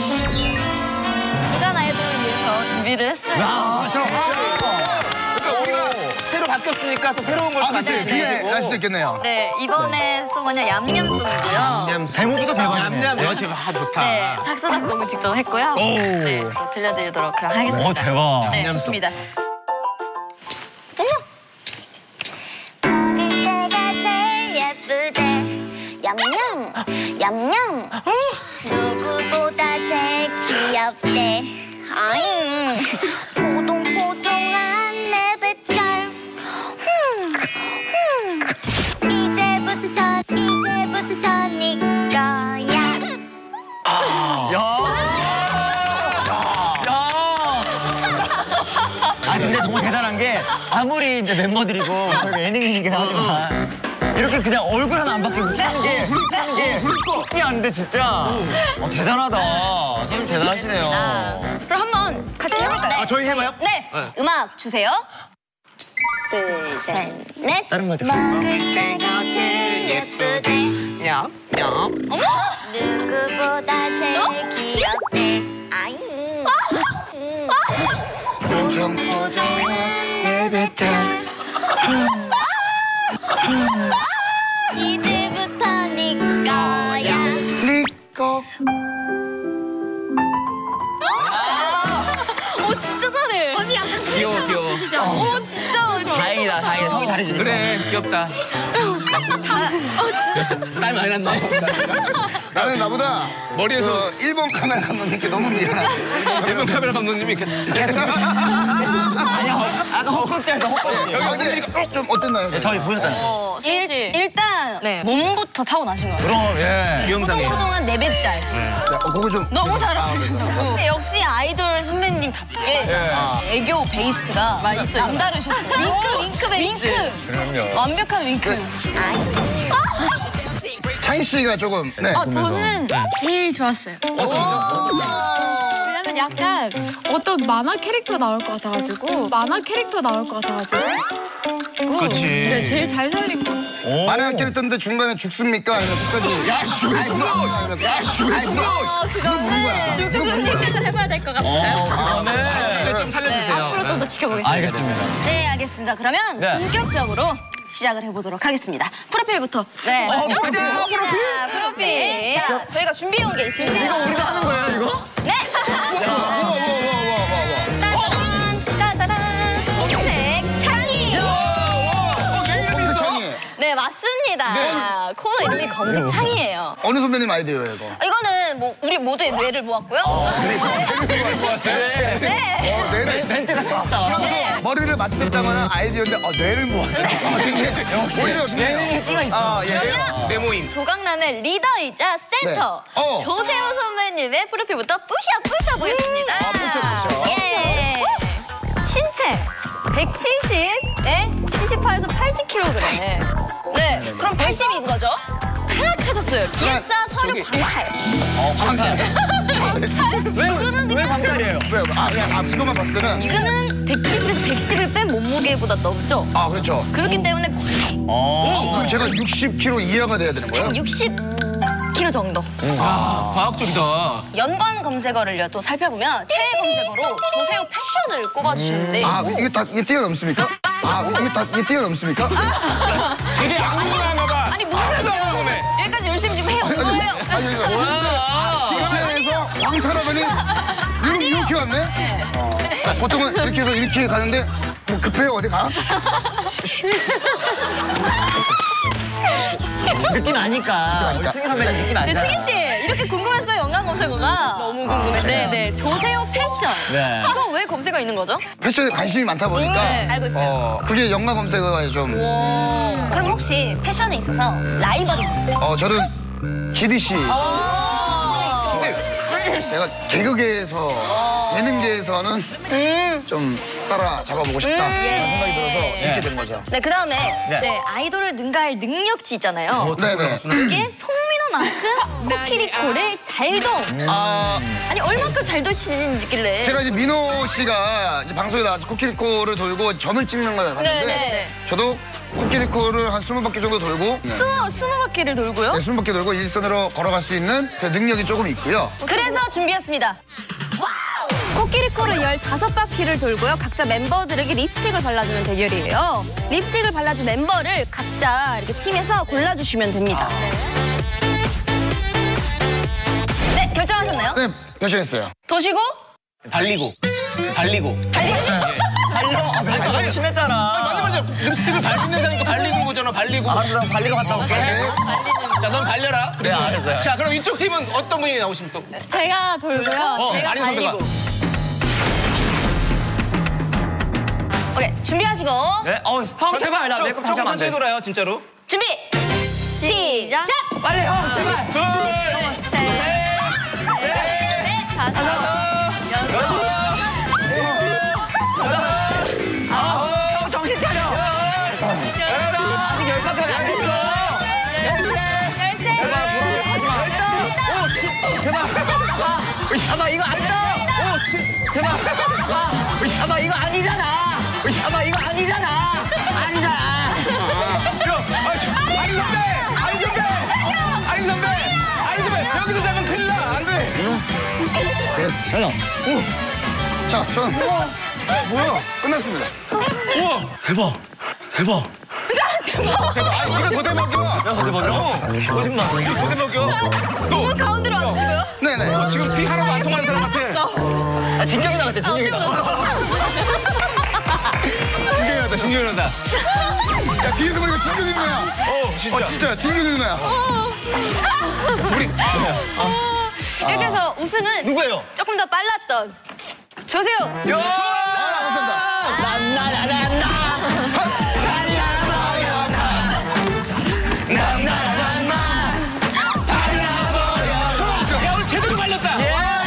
Speaker 8: 주간 아이돌을 위해서 준비를 했어요.
Speaker 5: 그러니까 우리가 새로 바뀌었으니까 또 새로운 걸
Speaker 1: 그치 그게 날 수도 있겠네요.
Speaker 8: 네, 이번에 송은요 얌얌송이고요.
Speaker 2: 제목도 대박이네.
Speaker 5: 얌얌 여친 좋다.
Speaker 8: 네, 작사 작곡을 직접 했고요. 네, 또 들려드리도록 하겠습니다.
Speaker 2: 오 대박.
Speaker 8: 네, 좋습니다. 얌얌 누구보다 제일 귀엽대. 아잉 포동포동한 내 배짱. 이제부터 네 거야.
Speaker 2: 근데 정말 대단한 게 아무리 이제 멤버들이고 저희가 예능인이긴 하지만 이렇게 그냥 얼굴 하나 안 바뀌고 하는 게 쉽지 않은데 진짜 대단하다. 선생님 대단하시네요.
Speaker 8: 그럼 한번 같이 해볼까요?
Speaker 5: 저희 해봐요?
Speaker 8: 네. 음악 주세요. 둘, 셋, 넷.
Speaker 2: 다른 말
Speaker 8: 먹을 때가 제일 예쁘대.
Speaker 5: 야.
Speaker 8: 어머! 누구보다 제일 귀엽대. 아잉.
Speaker 1: 포동포동한 내 배짱.
Speaker 8: 이제부터 네 거야.
Speaker 1: 네 거.
Speaker 8: 오, 진짜 잘해. 언니 약간
Speaker 5: 귀여워.
Speaker 8: 오, 진짜.
Speaker 2: 다행이다. 형이 잘해주니까.
Speaker 5: 그래 귀엽다.
Speaker 8: 진짜.
Speaker 5: 땀 많이 났네.
Speaker 1: 나는 나보다
Speaker 5: 머리에서
Speaker 1: 일본 카메라 감독님께 너무 미안해.
Speaker 5: 일본 카메라 감독님이
Speaker 2: 아니야. 아까 헛것질에서 헛것질.
Speaker 1: 여기 좀 어땠나요?
Speaker 2: 저희 보셨잖아요.
Speaker 8: 일단 몸부터 타고나신 거예요.
Speaker 2: 그럼 예.
Speaker 5: 귀염상에.
Speaker 8: 포동포동한 네 배짤.
Speaker 1: 그거 좀
Speaker 8: 너무 잘하시고 역시 아이돌 선배님답게 애교 베이스가 남다르셨어요. 윙크.
Speaker 2: 그럼요.
Speaker 8: 완벽한 윙크.
Speaker 1: 창희 씨가 조금
Speaker 9: 저는 제일 좋았어요. 왜냐면 약간 어떤 만화 캐릭터 나올 것 같아가지고
Speaker 5: 그치.
Speaker 9: 네, 제일 잘 살린 거.
Speaker 1: 만화 캐릭터인데 중간에 죽습니까? 아니면 끝까지
Speaker 5: 야
Speaker 1: 그거 보는 거야.
Speaker 9: 생각을 해봐야 될 것 같아요.
Speaker 5: 네, 좀 살려주세요.
Speaker 9: 앞으로 좀 더 지켜보겠습니다.
Speaker 2: 알겠습니다.
Speaker 8: 네, 알겠습니다. 그러면
Speaker 2: 네.
Speaker 8: 본격적으로 시작을 해보도록 하겠습니다. 프로필부터. 네, 맞죠? 프로필. 자, 저희가 준비해온 게 있습니다. 이거 우리가 하는 거예요, 이거? 네. 따다란. 검색 창희.
Speaker 1: 창희.
Speaker 8: 네, 맞습니다. 맞습니다. 코너 이름이 검색창이에요.
Speaker 1: 어느 선배님 아이디어예요, 이거?
Speaker 8: 이거는 뭐 우리 모두의 뇌를 모았고요.
Speaker 5: 되게 좋았어요.
Speaker 8: 네.
Speaker 2: 멘트가 쌌다.
Speaker 8: 네.
Speaker 1: 머리를 맞댔다면 아이디어인데 뇌를 모았네. 역시 오히려
Speaker 2: 예능에 끼가 있어.
Speaker 5: 내 모임.
Speaker 8: 조각난의 리더이자 센터
Speaker 1: 네.
Speaker 8: 조세호 선배님의 프로필부터 뿌셔 보겠습니다.
Speaker 1: 뿌셔.
Speaker 8: 예. 신체 170에 78에서 80kg. 네. 그럼 80인 거죠? 탈락하셨어요. 기획사 서류 광탈.
Speaker 2: 광탈. 왜 광탈이에요?
Speaker 1: 왜요? 그냥 이거만 봤을 때는
Speaker 8: 이거는 170에서 110을 뺀 몸무게보다 넘죠.
Speaker 1: 그렇죠.
Speaker 8: 그렇기 때문에
Speaker 1: 그럼 제가 60kg 이하가 돼야 되는 거예요?
Speaker 8: 60kg 정도.
Speaker 5: 과학적이다.
Speaker 8: 연관 검색어를요 또 살펴보면 최애 검색어로 조세호 패션을 꼽아주셨는데
Speaker 1: 이게 뛰어넘습니까? 이게 뛰어넘습니까?
Speaker 5: 되게 안 궁금한가 봐.
Speaker 8: 아니 무슨 소리예요? 여기까지 열심히 좀 해온 거예요.
Speaker 1: 신체에서 광탈하더니 이렇게 왔네? 보통은 이렇게 해서 이렇게 가는데 뭐 급해요 어디 가?
Speaker 2: 느낌 아니까. 우리 승희 선배님 느낌
Speaker 8: 네,
Speaker 2: 알잖아.
Speaker 8: 승희 씨 이렇게 궁금했어요 연관 검색어가. 너무 궁금했어요. 네, 조세호 패션.
Speaker 2: 네.
Speaker 8: 이거 왜 검색어 있는 거죠?
Speaker 1: 패션에 관심이 많다 보니까
Speaker 8: 네, 알고 있어요.
Speaker 1: 그게 연관 검색어가 좀
Speaker 8: 그럼 혹시 패션에 있어서 라이벌이?
Speaker 1: 저는 GDC 내가 개그계에서 예능계에서는 좀 따라 잡아보고 싶다 이런 생각이 들어서 이렇게 된 거죠.
Speaker 8: 네, 그다음에 네, 아이돌을 능가할 능력치 있잖아요.
Speaker 1: 네네.
Speaker 8: 이게 송민호만큼 코끼리코를 잘 도. 아니 얼마큼 잘 도시는지길래.
Speaker 1: 제가 이제 민호 씨가 이제 방송에 나와서 코끼리코를 돌고 점을 찍는 걸 봤는데
Speaker 8: 네네네.
Speaker 1: 저도 코끼리코를 한 20바퀴 정도 돌고
Speaker 8: 20바퀴를 돌고요?
Speaker 1: 네, 20바퀴 돌고 일선으로 걸어갈 수 있는 그 능력이 조금 있고요.
Speaker 8: 그래서 준비했습니다. 코끼리코를 15바퀴를 돌고요. 각자 멤버들에게 립스틱을 발라주는 대결이에요. 립스틱을 발라준 멤버를 각자 이렇게 팀에서 골라주시면 됩니다. 네, 결정하셨나요?
Speaker 1: 네, 결정했어요.
Speaker 8: 도시고?
Speaker 5: 발리고.
Speaker 8: 달리고?
Speaker 2: 멘트가 심했잖아.
Speaker 5: 맞아. 립스틱을 밟는 사니까 발리는 거잖아. 발리고.
Speaker 2: 그럼 발리러 갔다 올게.
Speaker 5: 자, 넌 발려라.
Speaker 2: 네, 알았어요.
Speaker 5: 자, 그럼 이쪽 팀은 어떤 분이 나오시면 또?
Speaker 9: 제가 돌고요.
Speaker 8: 제가
Speaker 5: 아린 선배가.
Speaker 8: 달리고. 오케이, 준비하시고
Speaker 2: 네? 형 제발 나 메이크업 다시
Speaker 5: 조금
Speaker 2: 하면 안
Speaker 5: 천천히
Speaker 2: 돼.
Speaker 5: 놀아요, 진짜로.
Speaker 8: 준비! 시작!
Speaker 2: 빨리 형 제발.
Speaker 8: 셋, 넷, 다섯, 여섯,
Speaker 2: 형 정신 차려. 아직 열까지 안 됐어.
Speaker 8: 열세,
Speaker 2: 아마 이거 아니잖아. 아마 이거 아니잖아. 아마 이거 아니잖아. 아니잖아.
Speaker 5: 아린 선배! 여기서 자면 큰일 나. 안 돼.
Speaker 1: 됐어. 자, 저는 뭐야? 끝났습니다.
Speaker 5: 대박. 이거 더 대박이야.
Speaker 2: 거짓말.
Speaker 5: 이거 더 대박이야.
Speaker 8: 너무 가운데로 와주시고요.
Speaker 1: 네네.
Speaker 5: 지금 피 하나도 안 통하는 사람 같아.
Speaker 2: 진경이 나갔대. 진경이 나갔어.
Speaker 5: 진경이 난다.
Speaker 1: 야, 뒤에서 보니까 진경이 누나야. 진짜 진경이 누나야.
Speaker 8: 이렇게 해서 우승은
Speaker 2: 누구예요?
Speaker 8: 조금 더 빨랐던 조세호.
Speaker 5: 야, 오늘 제대로 말렸다.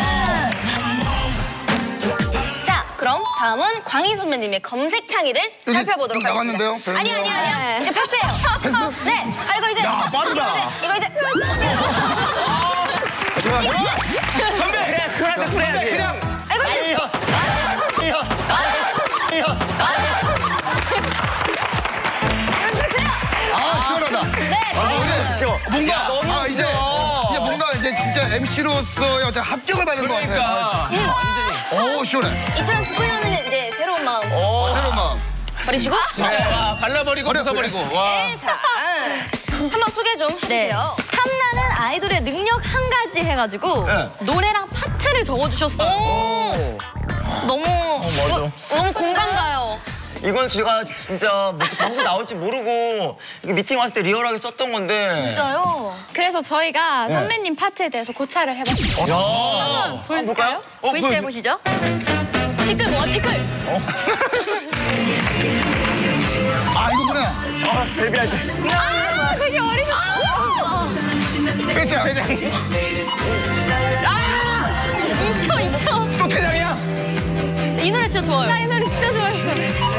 Speaker 8: 자, 그럼 다음은 광희 선배님의 검색창의를
Speaker 1: 여기
Speaker 8: 살펴보도록 하겠습니다.
Speaker 1: 나왔는데요?
Speaker 8: 아니요. 이제 패스해요.
Speaker 1: 패스?
Speaker 8: 네. 이거 이제.
Speaker 1: 야, 빠르다.
Speaker 8: 이거 이제.
Speaker 5: 선배! 그냥.
Speaker 8: 이거 이제.
Speaker 1: 시원하다.
Speaker 8: 네.
Speaker 1: 뭔가 이제 뭔가 이제 진짜 MC로서의 어떤 합격을 받은 것 같아요. 오, 시원해.
Speaker 8: 2019년에는 이제 새로운 마음
Speaker 1: 새로운 마음.
Speaker 8: 버리시고.
Speaker 5: 발라버리고 벗어버리고. 와.
Speaker 8: 네, 자. 한번 소개 좀 해주세요. 탐나는 아이돌의 능력 한 가지 해가지고 노래랑 파트를 적어주셨어요. 너무 공감 가요.
Speaker 2: 이건 제가 진짜 방송 나올지 모르고 이게 미팅 왔을 때 리얼하게 썼던 건데.
Speaker 8: 진짜요?
Speaker 9: 그래서 저희가 선배님 파트에 대해서 고찰을 해봤어요.
Speaker 2: 야.
Speaker 8: 보여줄까요? VC 해보시죠. 티끌 뭐 티끌?
Speaker 1: 아 이거구나.
Speaker 2: 데뷔할 때.
Speaker 8: 아 되게 어리셨어.
Speaker 1: 회장.
Speaker 8: 아 2초.
Speaker 1: 또 퇴장이야?
Speaker 8: 이 노래 진짜 좋아요. 나 이 노래 진짜 좋아했어.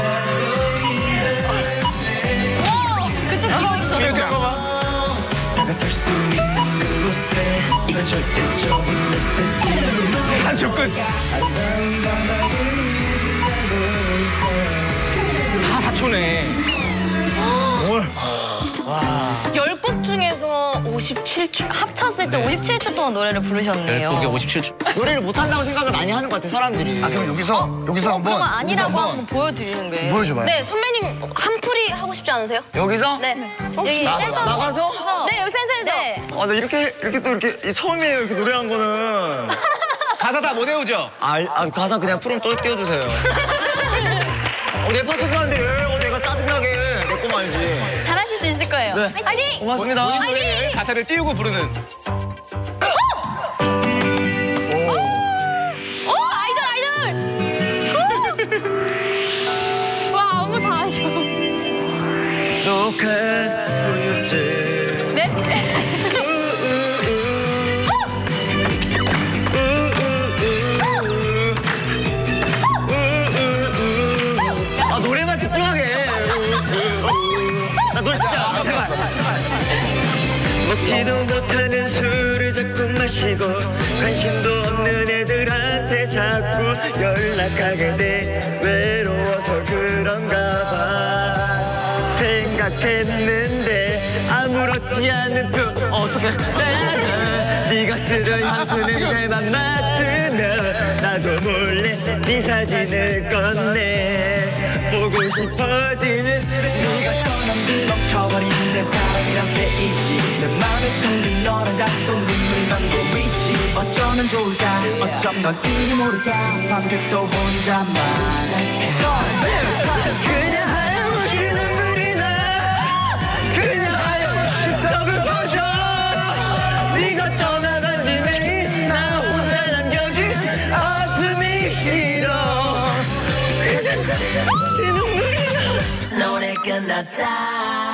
Speaker 8: 와 그쪽 찍어주셔서.
Speaker 1: 회장.
Speaker 7: 나설 수 있는 그곳에 이건 절대적인 메시지.
Speaker 1: 한숨 끝.
Speaker 2: 다 4초네.
Speaker 8: 10곡 중에서 57초 합쳤을 때 57초 동안 노래를 부르셨네요.
Speaker 2: 그게 57초. 노래를 못한다고 생각을 많이 하는 것 같아 사람들이.
Speaker 1: 아 그럼 여기서 한번.
Speaker 8: 그러면 아니라고 한번 보여드리는 거예요.
Speaker 1: 보여줘봐요.
Speaker 8: 네 선배님 한풀이 하고 싶지 않으세요?
Speaker 2: 여기서?
Speaker 8: 네. 여기 센터
Speaker 2: 나가서?
Speaker 8: 네 여기 센터에서. 네.
Speaker 2: 아, 나 이렇게 또 이렇게 처음이에요 이렇게 노래한 거는.
Speaker 5: 가사 다 못 외우죠?
Speaker 2: 가사 그냥 프롬 또 띄워주세요. 내 파트 쓰는데 왜 내가 짜증나게 내 거 말지.
Speaker 8: 잘하실 수 있을 거예요.
Speaker 2: 네.
Speaker 8: 화이팅!
Speaker 2: 고맙습니다.
Speaker 5: 노래를 가사를 띄우고 부르는.
Speaker 8: 오 아이돌.
Speaker 9: 와, 아무 다 하셔.
Speaker 2: 녹한 우유들.
Speaker 8: 네.
Speaker 2: 노래만 집중하게. 나 노래 진짜 제발. 먹지도 못하는 술을 자꾸 마시고 관심도 없는 애들한테 자꾸 연락하게 돼. 외로워서 그런가 봐. 생각했는데 아무렇지 않은 어떡해. 네가 쓰던 향수 냄새만 맡으면 나도 몰래 네 사진을 건네. 보고 싶어지는
Speaker 7: 네가 떠난 뒤 멈춰버린 내 사랑이란 게 있지. 내 맘에 뚫린 너란 작도 눈물만 고이지. 어쩌면 좋을까 어쩜 넌 이리 모를까 밤새 또 혼자만
Speaker 2: 그냥 하염없이 눈물이 나. 그냥 하염없이 썩을 퍼져. 네가 떠나간 지 매일 나 혼자 남겨진 아픔이 싫어. 그냥 하염없이 눈물이 나.
Speaker 7: 노래 끝났다.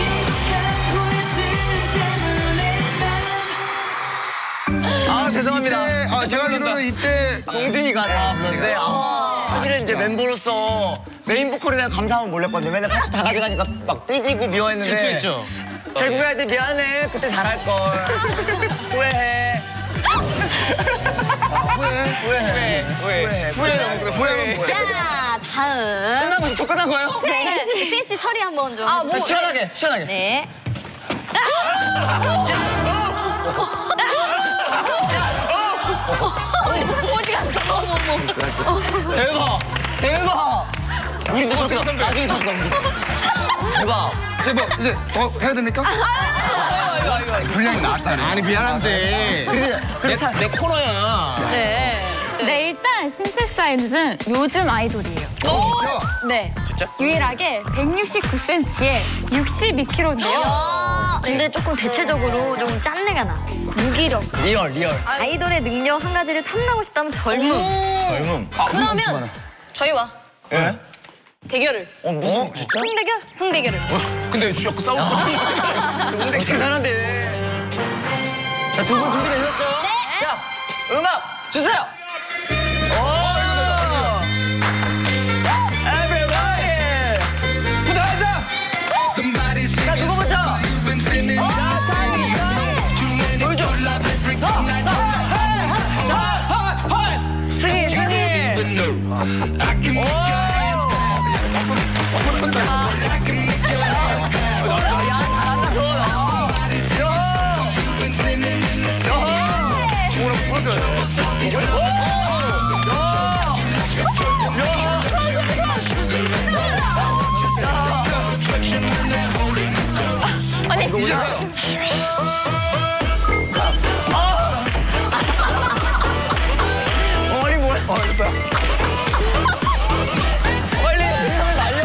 Speaker 2: 죄송합니다.
Speaker 1: 제가 알기로는 이때
Speaker 2: 동준이가 불렀는데 사실은 이제 멤버로서 메인 보컬에 대한 감사함을 몰랐거든요. 맨날 파트 다 가져가니까 막 삐지고 미워했는데.
Speaker 5: 질투했죠?
Speaker 2: 제국이한테 미안해. 그때 잘할걸. 후회해.
Speaker 5: 후회.
Speaker 8: 자 다음.
Speaker 2: 끝나고 저 끝난 거예요?
Speaker 8: 네. 센씨 처리 한번 좀.
Speaker 2: 진짜 시원하게.
Speaker 8: 네. 어디 갔어? 어머.
Speaker 2: 대박. 우리 근데 저렇게 나중에 저렇게 나옵니다. 대박.
Speaker 1: 이제 해야 됩니까? 분량이 나왔다네.
Speaker 5: 아니 미안한데. 내 코너야.
Speaker 8: 네.
Speaker 9: 네, 일단 신체 사이즈는 요즘 아이돌이에요. 네.
Speaker 5: 진짜?
Speaker 9: 유일하게 169cm에 62kg인데요.
Speaker 8: 근데 조금 대체적으로 좀 짠내가 나. 무기력.
Speaker 2: 리얼.
Speaker 8: 아이돌의 능력 한 가지를 탐나고 싶다면 젊음.
Speaker 2: 젊음.
Speaker 8: 그러면 저희 와.
Speaker 2: 예?
Speaker 8: 대결을.
Speaker 2: 무슨 진짜?
Speaker 8: 형 대결을.
Speaker 5: 근데 자꾸 싸우고
Speaker 2: 대단한데. 자, 두 분 준비되셨죠?
Speaker 8: 네.
Speaker 2: 자, 음악 주세요. Everybody.
Speaker 5: 부탁하자.
Speaker 2: 자, 누구부터?
Speaker 8: 아니,
Speaker 2: 머리 뭐야? 빨리 손을 날려.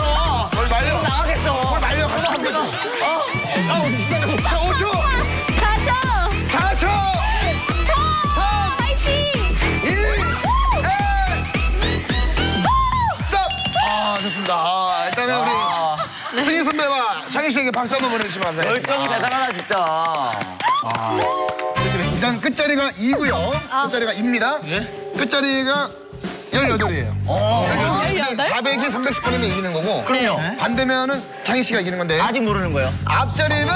Speaker 1: 좋습니다. 일단은 우리 승희 선배와 창희 씨에게 박수 한번 보내주시면 안 돼요?
Speaker 2: 열정이 대단하다 진짜.
Speaker 1: 일단 끝자리가 2고요. 끝자리가 2입니다. 끝자리가 18이에요. 400이 310번이면 이기는 거고.
Speaker 2: 그럼요.
Speaker 1: 반대면은 창희 씨가 이기는 건데.
Speaker 2: 아직 모르는 거예요.
Speaker 1: 앞자리는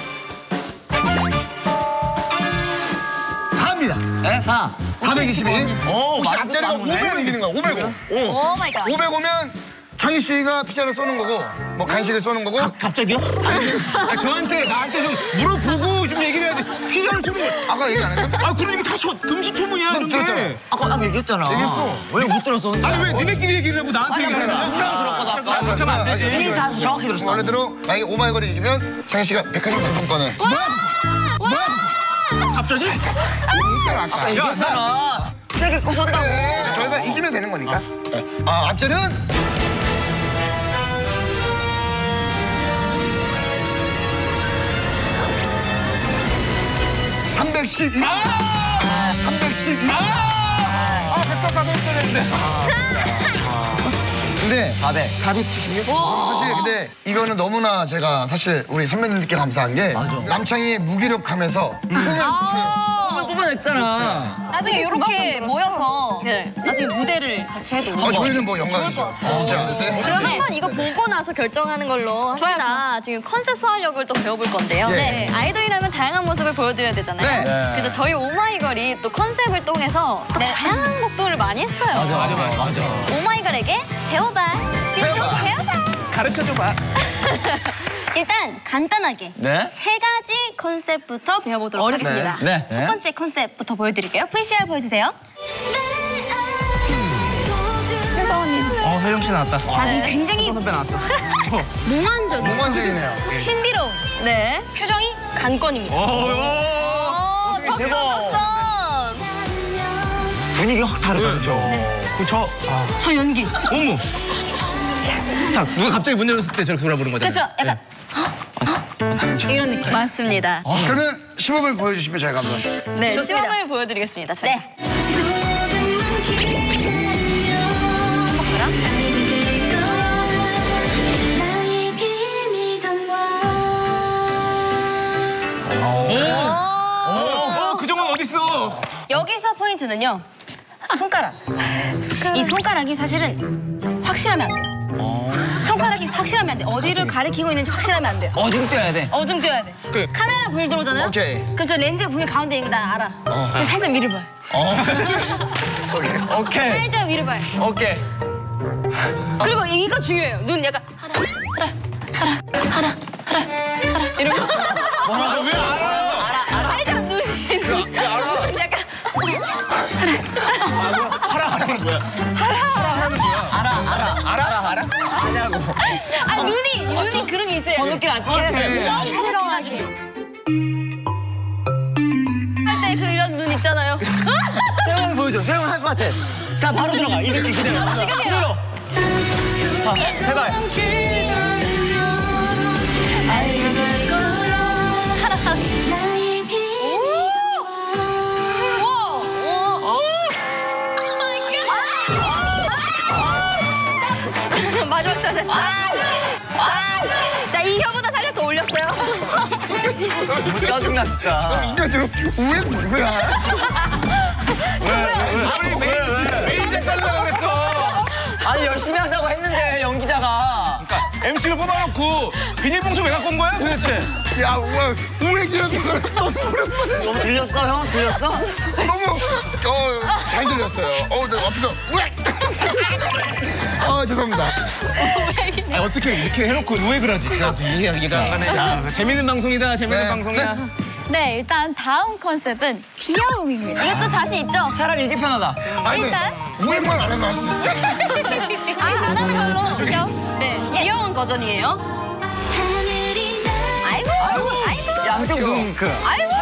Speaker 1: 4입니다.
Speaker 2: 네, 4.
Speaker 1: 422. 혹시
Speaker 2: 많이
Speaker 1: 앞자리가
Speaker 2: 많네.
Speaker 1: 500을 이기는 거야. 505.
Speaker 8: 오 마이 갓.
Speaker 1: 500 오면 창희 씨가 피자를 쏘는 거고, 뭐 간식을 쏘는 거고.
Speaker 5: 갑자기요? 저한테 나한테 좀 물어보고 좀 얘기를 해야지. 피자를 쏘는 걸.
Speaker 1: 아까 얘기 안 했나?
Speaker 5: 아 그럼 이게 다 금시초문이야.
Speaker 1: 너 들었잖아.
Speaker 2: 아까 얘기했잖아.
Speaker 1: 얘기했어.
Speaker 2: 왜 못 들었어?
Speaker 5: 아니 왜 니네끼리 얘기를 하고 나한테 얘기를 하냐?
Speaker 2: 분명 들었거든 아까.
Speaker 5: 그렇게 하면 안 되지.
Speaker 2: 이미 정확히 들었어.
Speaker 1: 원래대로 만약에 오마이걸이 이기면 창희 씨가 백화점 상품권을.
Speaker 5: 갑자기?
Speaker 1: 있잖아 아까.
Speaker 2: 얘기했잖아. 세게 거 쏜다고.
Speaker 1: 저희가 이기면 되는 거니까. 앞자리는 312. 312. 144도 했어야 되는데. 근데 476? 사실 근데 이거는 너무나 제가 사실 우리 선배님들께 감사한 게 남창희의 무기력함에서
Speaker 2: 뽑아냈잖아.
Speaker 8: 나중에 이렇게 모여서 나중에 무대를 같이 해도.
Speaker 1: 저희는 뭐 영광이죠. 진짜.
Speaker 8: 그럼 한번 이거 보고 나서 결정하는 걸로 합시다. 지금 컨셉 소화력을 또 배워볼 건데요.
Speaker 1: 네.
Speaker 8: 아이돌이라면 다양한 모습을 보여드려야 되잖아요.
Speaker 1: 네.
Speaker 8: 그래서 저희 오마이걸이 또 컨셉을 통해서 또 다양한 곡들을 많이 했어요.
Speaker 2: 맞아.
Speaker 8: 오마이걸에게 배워봐. 배워봐.
Speaker 5: 가르쳐줘봐.
Speaker 8: 일단 간단하게
Speaker 2: 네.
Speaker 8: 3가지 컨셉부터 배워보도록 하겠습니다.
Speaker 2: 네.
Speaker 8: 첫 번째 컨셉부터 보여드릴게요. VCR 보여주세요.
Speaker 5: 혜령 씨 나왔다.
Speaker 8: 자, 지금 굉장히
Speaker 5: 선배 나왔어.
Speaker 8: 몽환적인,
Speaker 1: 몽환적이네요.
Speaker 8: 신비로운 표정이 관건입니다. 턱선.
Speaker 5: 분위기 확 다르다. 그쵸?
Speaker 8: 저 연기.
Speaker 5: 어머. 딱 누가 갑자기 문 열었을 때 저렇게 돌아보는 거잖아요.
Speaker 8: 그렇죠? 약간 이런 느낌. 맞습니다.
Speaker 1: 그러면 시범을 보여주시면 저희가 한번.
Speaker 8: 네, 시범을 보여드리겠습니다. 저희. 네.
Speaker 5: 그 정도는 어딨어?
Speaker 8: 여기서 포인트는요. 손가락. 이 손가락이 사실은 확실하면 안 돼요. 손가락이 확실하면 안 돼. 어디를 가리키고 있는지 확실하면 안 돼요.
Speaker 2: 어중 뛰어야 돼.
Speaker 8: 어중 뛰어야 돼. 카메라 불 들어오잖아요?
Speaker 1: 오케이.
Speaker 8: 그럼 저 렌즈가 분명 가운데 있는 거 난 알아. 그래서 살짝 위를 봐요.
Speaker 2: 오케이.
Speaker 8: 살짝 위를 봐요.
Speaker 2: 오케이.
Speaker 8: 그리고 이거 중요해요. 눈 약간 하라. 이러고.
Speaker 5: 뭐라고 왜 알아?
Speaker 8: 살짝 눈이 약간
Speaker 5: 하라는 뭐야? 알아?
Speaker 8: 아 눈이 그런 게 있어요.
Speaker 2: 저 느낌 알 것 같아.
Speaker 8: 촬영해가지고 할 때 그 이런 눈 있잖아요.
Speaker 2: 세영이 보여줘. 세영이 할 것 같아.
Speaker 5: 자 바로 들어가. 이 느낌 그대로.
Speaker 8: 지금이요.
Speaker 5: 자, 제발.
Speaker 8: 마지막 차 됐어. 자, 이 혀보다 살짝 더 올렸어요.
Speaker 2: 짜증나 진짜.
Speaker 1: 인간적으로 우에 뭐야?
Speaker 5: 왜 이제 잘라고 그랬어?
Speaker 2: 아니 열심히 하자고 했는데 연기자가.
Speaker 5: 그러니까 MC를 뽑아놓고 비닐봉투 왜 갖고 온 거야 도대체?
Speaker 1: 야, 우에 지금
Speaker 2: 너무 들렸어 형? 들렸어?
Speaker 1: 너무 잘 들렸어요. 네, 앞에서 우에. 죄송합니다.
Speaker 5: 아니, 어떻게 이렇게 해놓고 우액을 하지? 진짜 이해가 안 가네. 재밌는 방송이다. 재밌는
Speaker 1: 네.
Speaker 5: 방송이야.
Speaker 9: 네, 일단 다음 컨셉은 귀여움입니다.
Speaker 8: 이것도 자신 있죠?
Speaker 2: 차라리 이게 편하다.
Speaker 9: 일단
Speaker 1: 우에만 안 하면 할 수 있어.
Speaker 8: 안 하는 걸로. 네, 귀여운 버전이에요. 아이고.
Speaker 2: 양쪽 윙크.
Speaker 8: 아이고.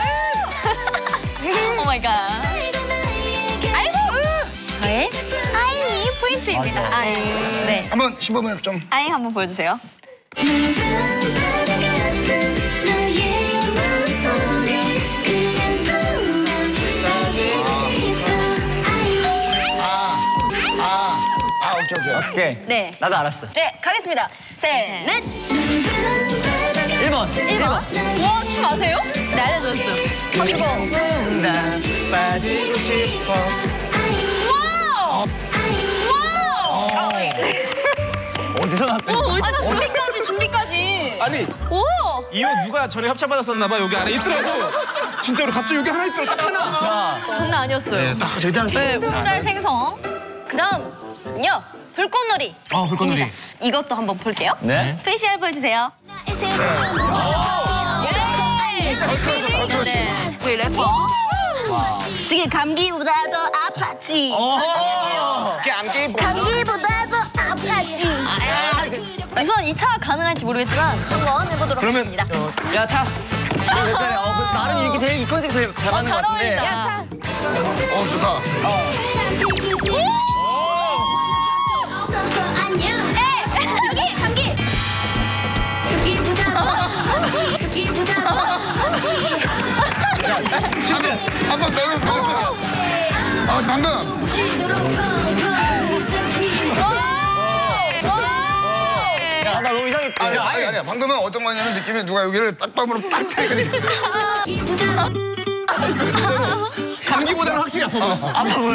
Speaker 8: 오 마이 갓. 아이고. 저의 아이 포인트입니다. 아이. 네.
Speaker 1: 한번 시범을 좀.
Speaker 8: 아이 한번 보여주세요.
Speaker 1: 오케이.
Speaker 2: 오케이.
Speaker 8: 네.
Speaker 2: 나도 알았어.
Speaker 8: 네, 가겠습니다. 셋, 넷.
Speaker 2: 1번.
Speaker 8: 1번. 와, 춤 아세요? 네, 알려줬어. 가지고.
Speaker 2: 나 빠지고 싶어.
Speaker 8: 와우! 와우!
Speaker 2: 어디서 났어요?
Speaker 8: 아니, 준비까지.
Speaker 5: 아니
Speaker 8: 오!
Speaker 5: 이 옷 누가 전에 협찬받았었나 봐. 여기 안에 있더라고. 진짜로 갑자기 여기 하나 있더라고. 딱 하나.
Speaker 8: 장난 아니었어요.
Speaker 5: 네, 딱 저기 하나.
Speaker 8: 네, 짤 생성. 그 다음은요, 불꽃놀이.
Speaker 2: 불꽃놀이.
Speaker 8: 입니다. 이것도 한번 볼게요.
Speaker 2: 네.
Speaker 8: VCR 보여주세요. 네. 우리 래퍼. 저기 감기보다도 아팠지. 감기보다도 아팠지. 우선 2차 가능할지 모르겠지만 한번 해보도록 하겠습니다.
Speaker 2: 야, 타. 나름 이게 제일 이 컨셉 제일 잘 맞는 것
Speaker 8: 잘
Speaker 2: 같은데.
Speaker 8: 어울린다.
Speaker 1: 좋다.
Speaker 8: 여기 감기.
Speaker 1: 한번 넣어줘. 방금.
Speaker 2: 야, 나 너무 이상했다.
Speaker 1: 아니야. 방금은 어떤 거냐면 느낌이 누가 여기를 딱밤으로 딱 때리는
Speaker 5: 감기보다는 확실히 아파 보였어.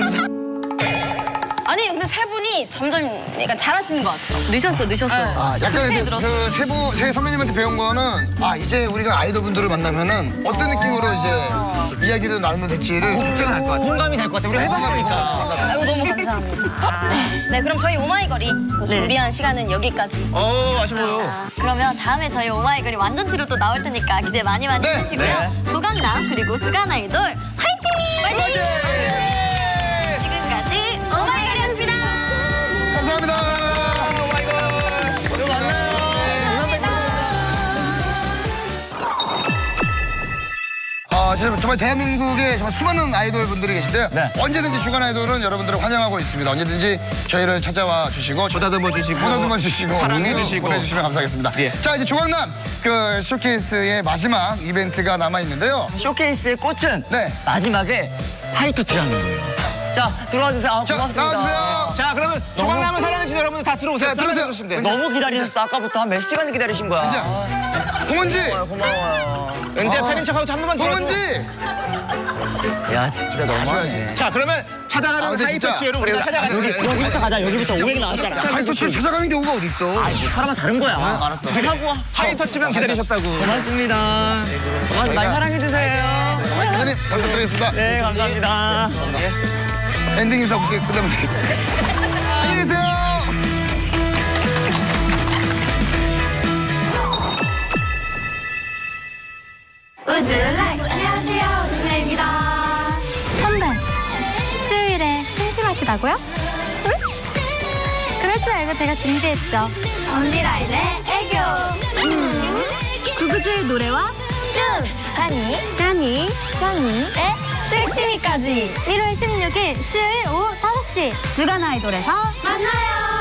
Speaker 8: 아니 근데 세 분이 점점 약간 잘하시는 것 같아요. 늦었어.
Speaker 1: 약간
Speaker 8: 세
Speaker 1: 근데 세 선배님한테 배운 거는 이제 우리가 아이돌 분들을 만나면은 어떤 느낌으로 이제 이야기를 나누면 될지를 걱정은 알것 같아요.
Speaker 2: 공감이 될 것 같아. 우리가 해봤으니까.
Speaker 8: 아이고 너무 감사합니다. 네 그럼 저희 오마이걸이 준비한 시간은 여기까지.
Speaker 1: 아쉬워요.
Speaker 8: 그러면 다음에 저희 오마이걸이 완전 트로 또 나올 테니까 기대 많이 해주시고요. 조강남 그리고 주간 아이돌 화이팅! 화이팅! 지금까지 오마이걸이었습니다.
Speaker 1: 감사합니다. 정말 대한민국에 정말 수많은 아이돌 분들이 계신데요. 언제든지 주간 아이돌은 여러분들을 환영하고 있습니다. 언제든지 저희를 찾아와 주시고 보다듬어 주시고
Speaker 5: 사랑해 주시고
Speaker 1: 보내주시면 감사하겠습니다. 자 이제 조강남 그 쇼케이스의 마지막 이벤트가 남아 있는데요.
Speaker 2: 쇼케이스의 꽃은 마지막에 하이터치라는 거예요. 자, 들어와 주세요. 고맙습니다.
Speaker 1: 나와주세요.
Speaker 5: 자 그러면 조강남을 사랑해주신 여러분들 다 들어오세요.
Speaker 1: 자, 들어오세요.
Speaker 5: 들어오시면 돼요.
Speaker 2: 너무 기다리셨어. 아까부터 한 몇 시간 기다리신 거야.
Speaker 1: 홍은지.
Speaker 2: 고마워요.
Speaker 5: 은재 팬인 척하고 한 번만 더.
Speaker 1: 홍은지.
Speaker 2: 야, 진짜 너무하네.
Speaker 5: 자 그러면 찾아가는
Speaker 1: 근데
Speaker 5: 하이터치로 우리가 찾아가는
Speaker 2: 여기부터 가자. 여기부터 오해가 나왔잖아.
Speaker 1: 하이터치를 찾아가는 경우가 어디 있어?
Speaker 2: 사람은 다른 거야.
Speaker 1: 알았어.
Speaker 2: 하고
Speaker 5: 하이터치만 기다리셨다고.
Speaker 2: 고맙습니다. 많이 사랑해주세요.
Speaker 1: 선생님 감사드리겠습니다.
Speaker 2: 네, 감사합니다.
Speaker 1: 엔딩 인사 없이 끝내면 되겠습니다. 안녕히 계세요.
Speaker 9: 안녕하세요. 우진아입니다. 선배, 수요일에 심심하시다고요? 응? 그럴 줄 알고 제가 준비했죠. 언니라인의 애교. 구구즈의 노래와 쭉! 까니, 짱이의 섹시미까지 1월 16일 수요일 오후 5시 주간 아이돌에서 만나요.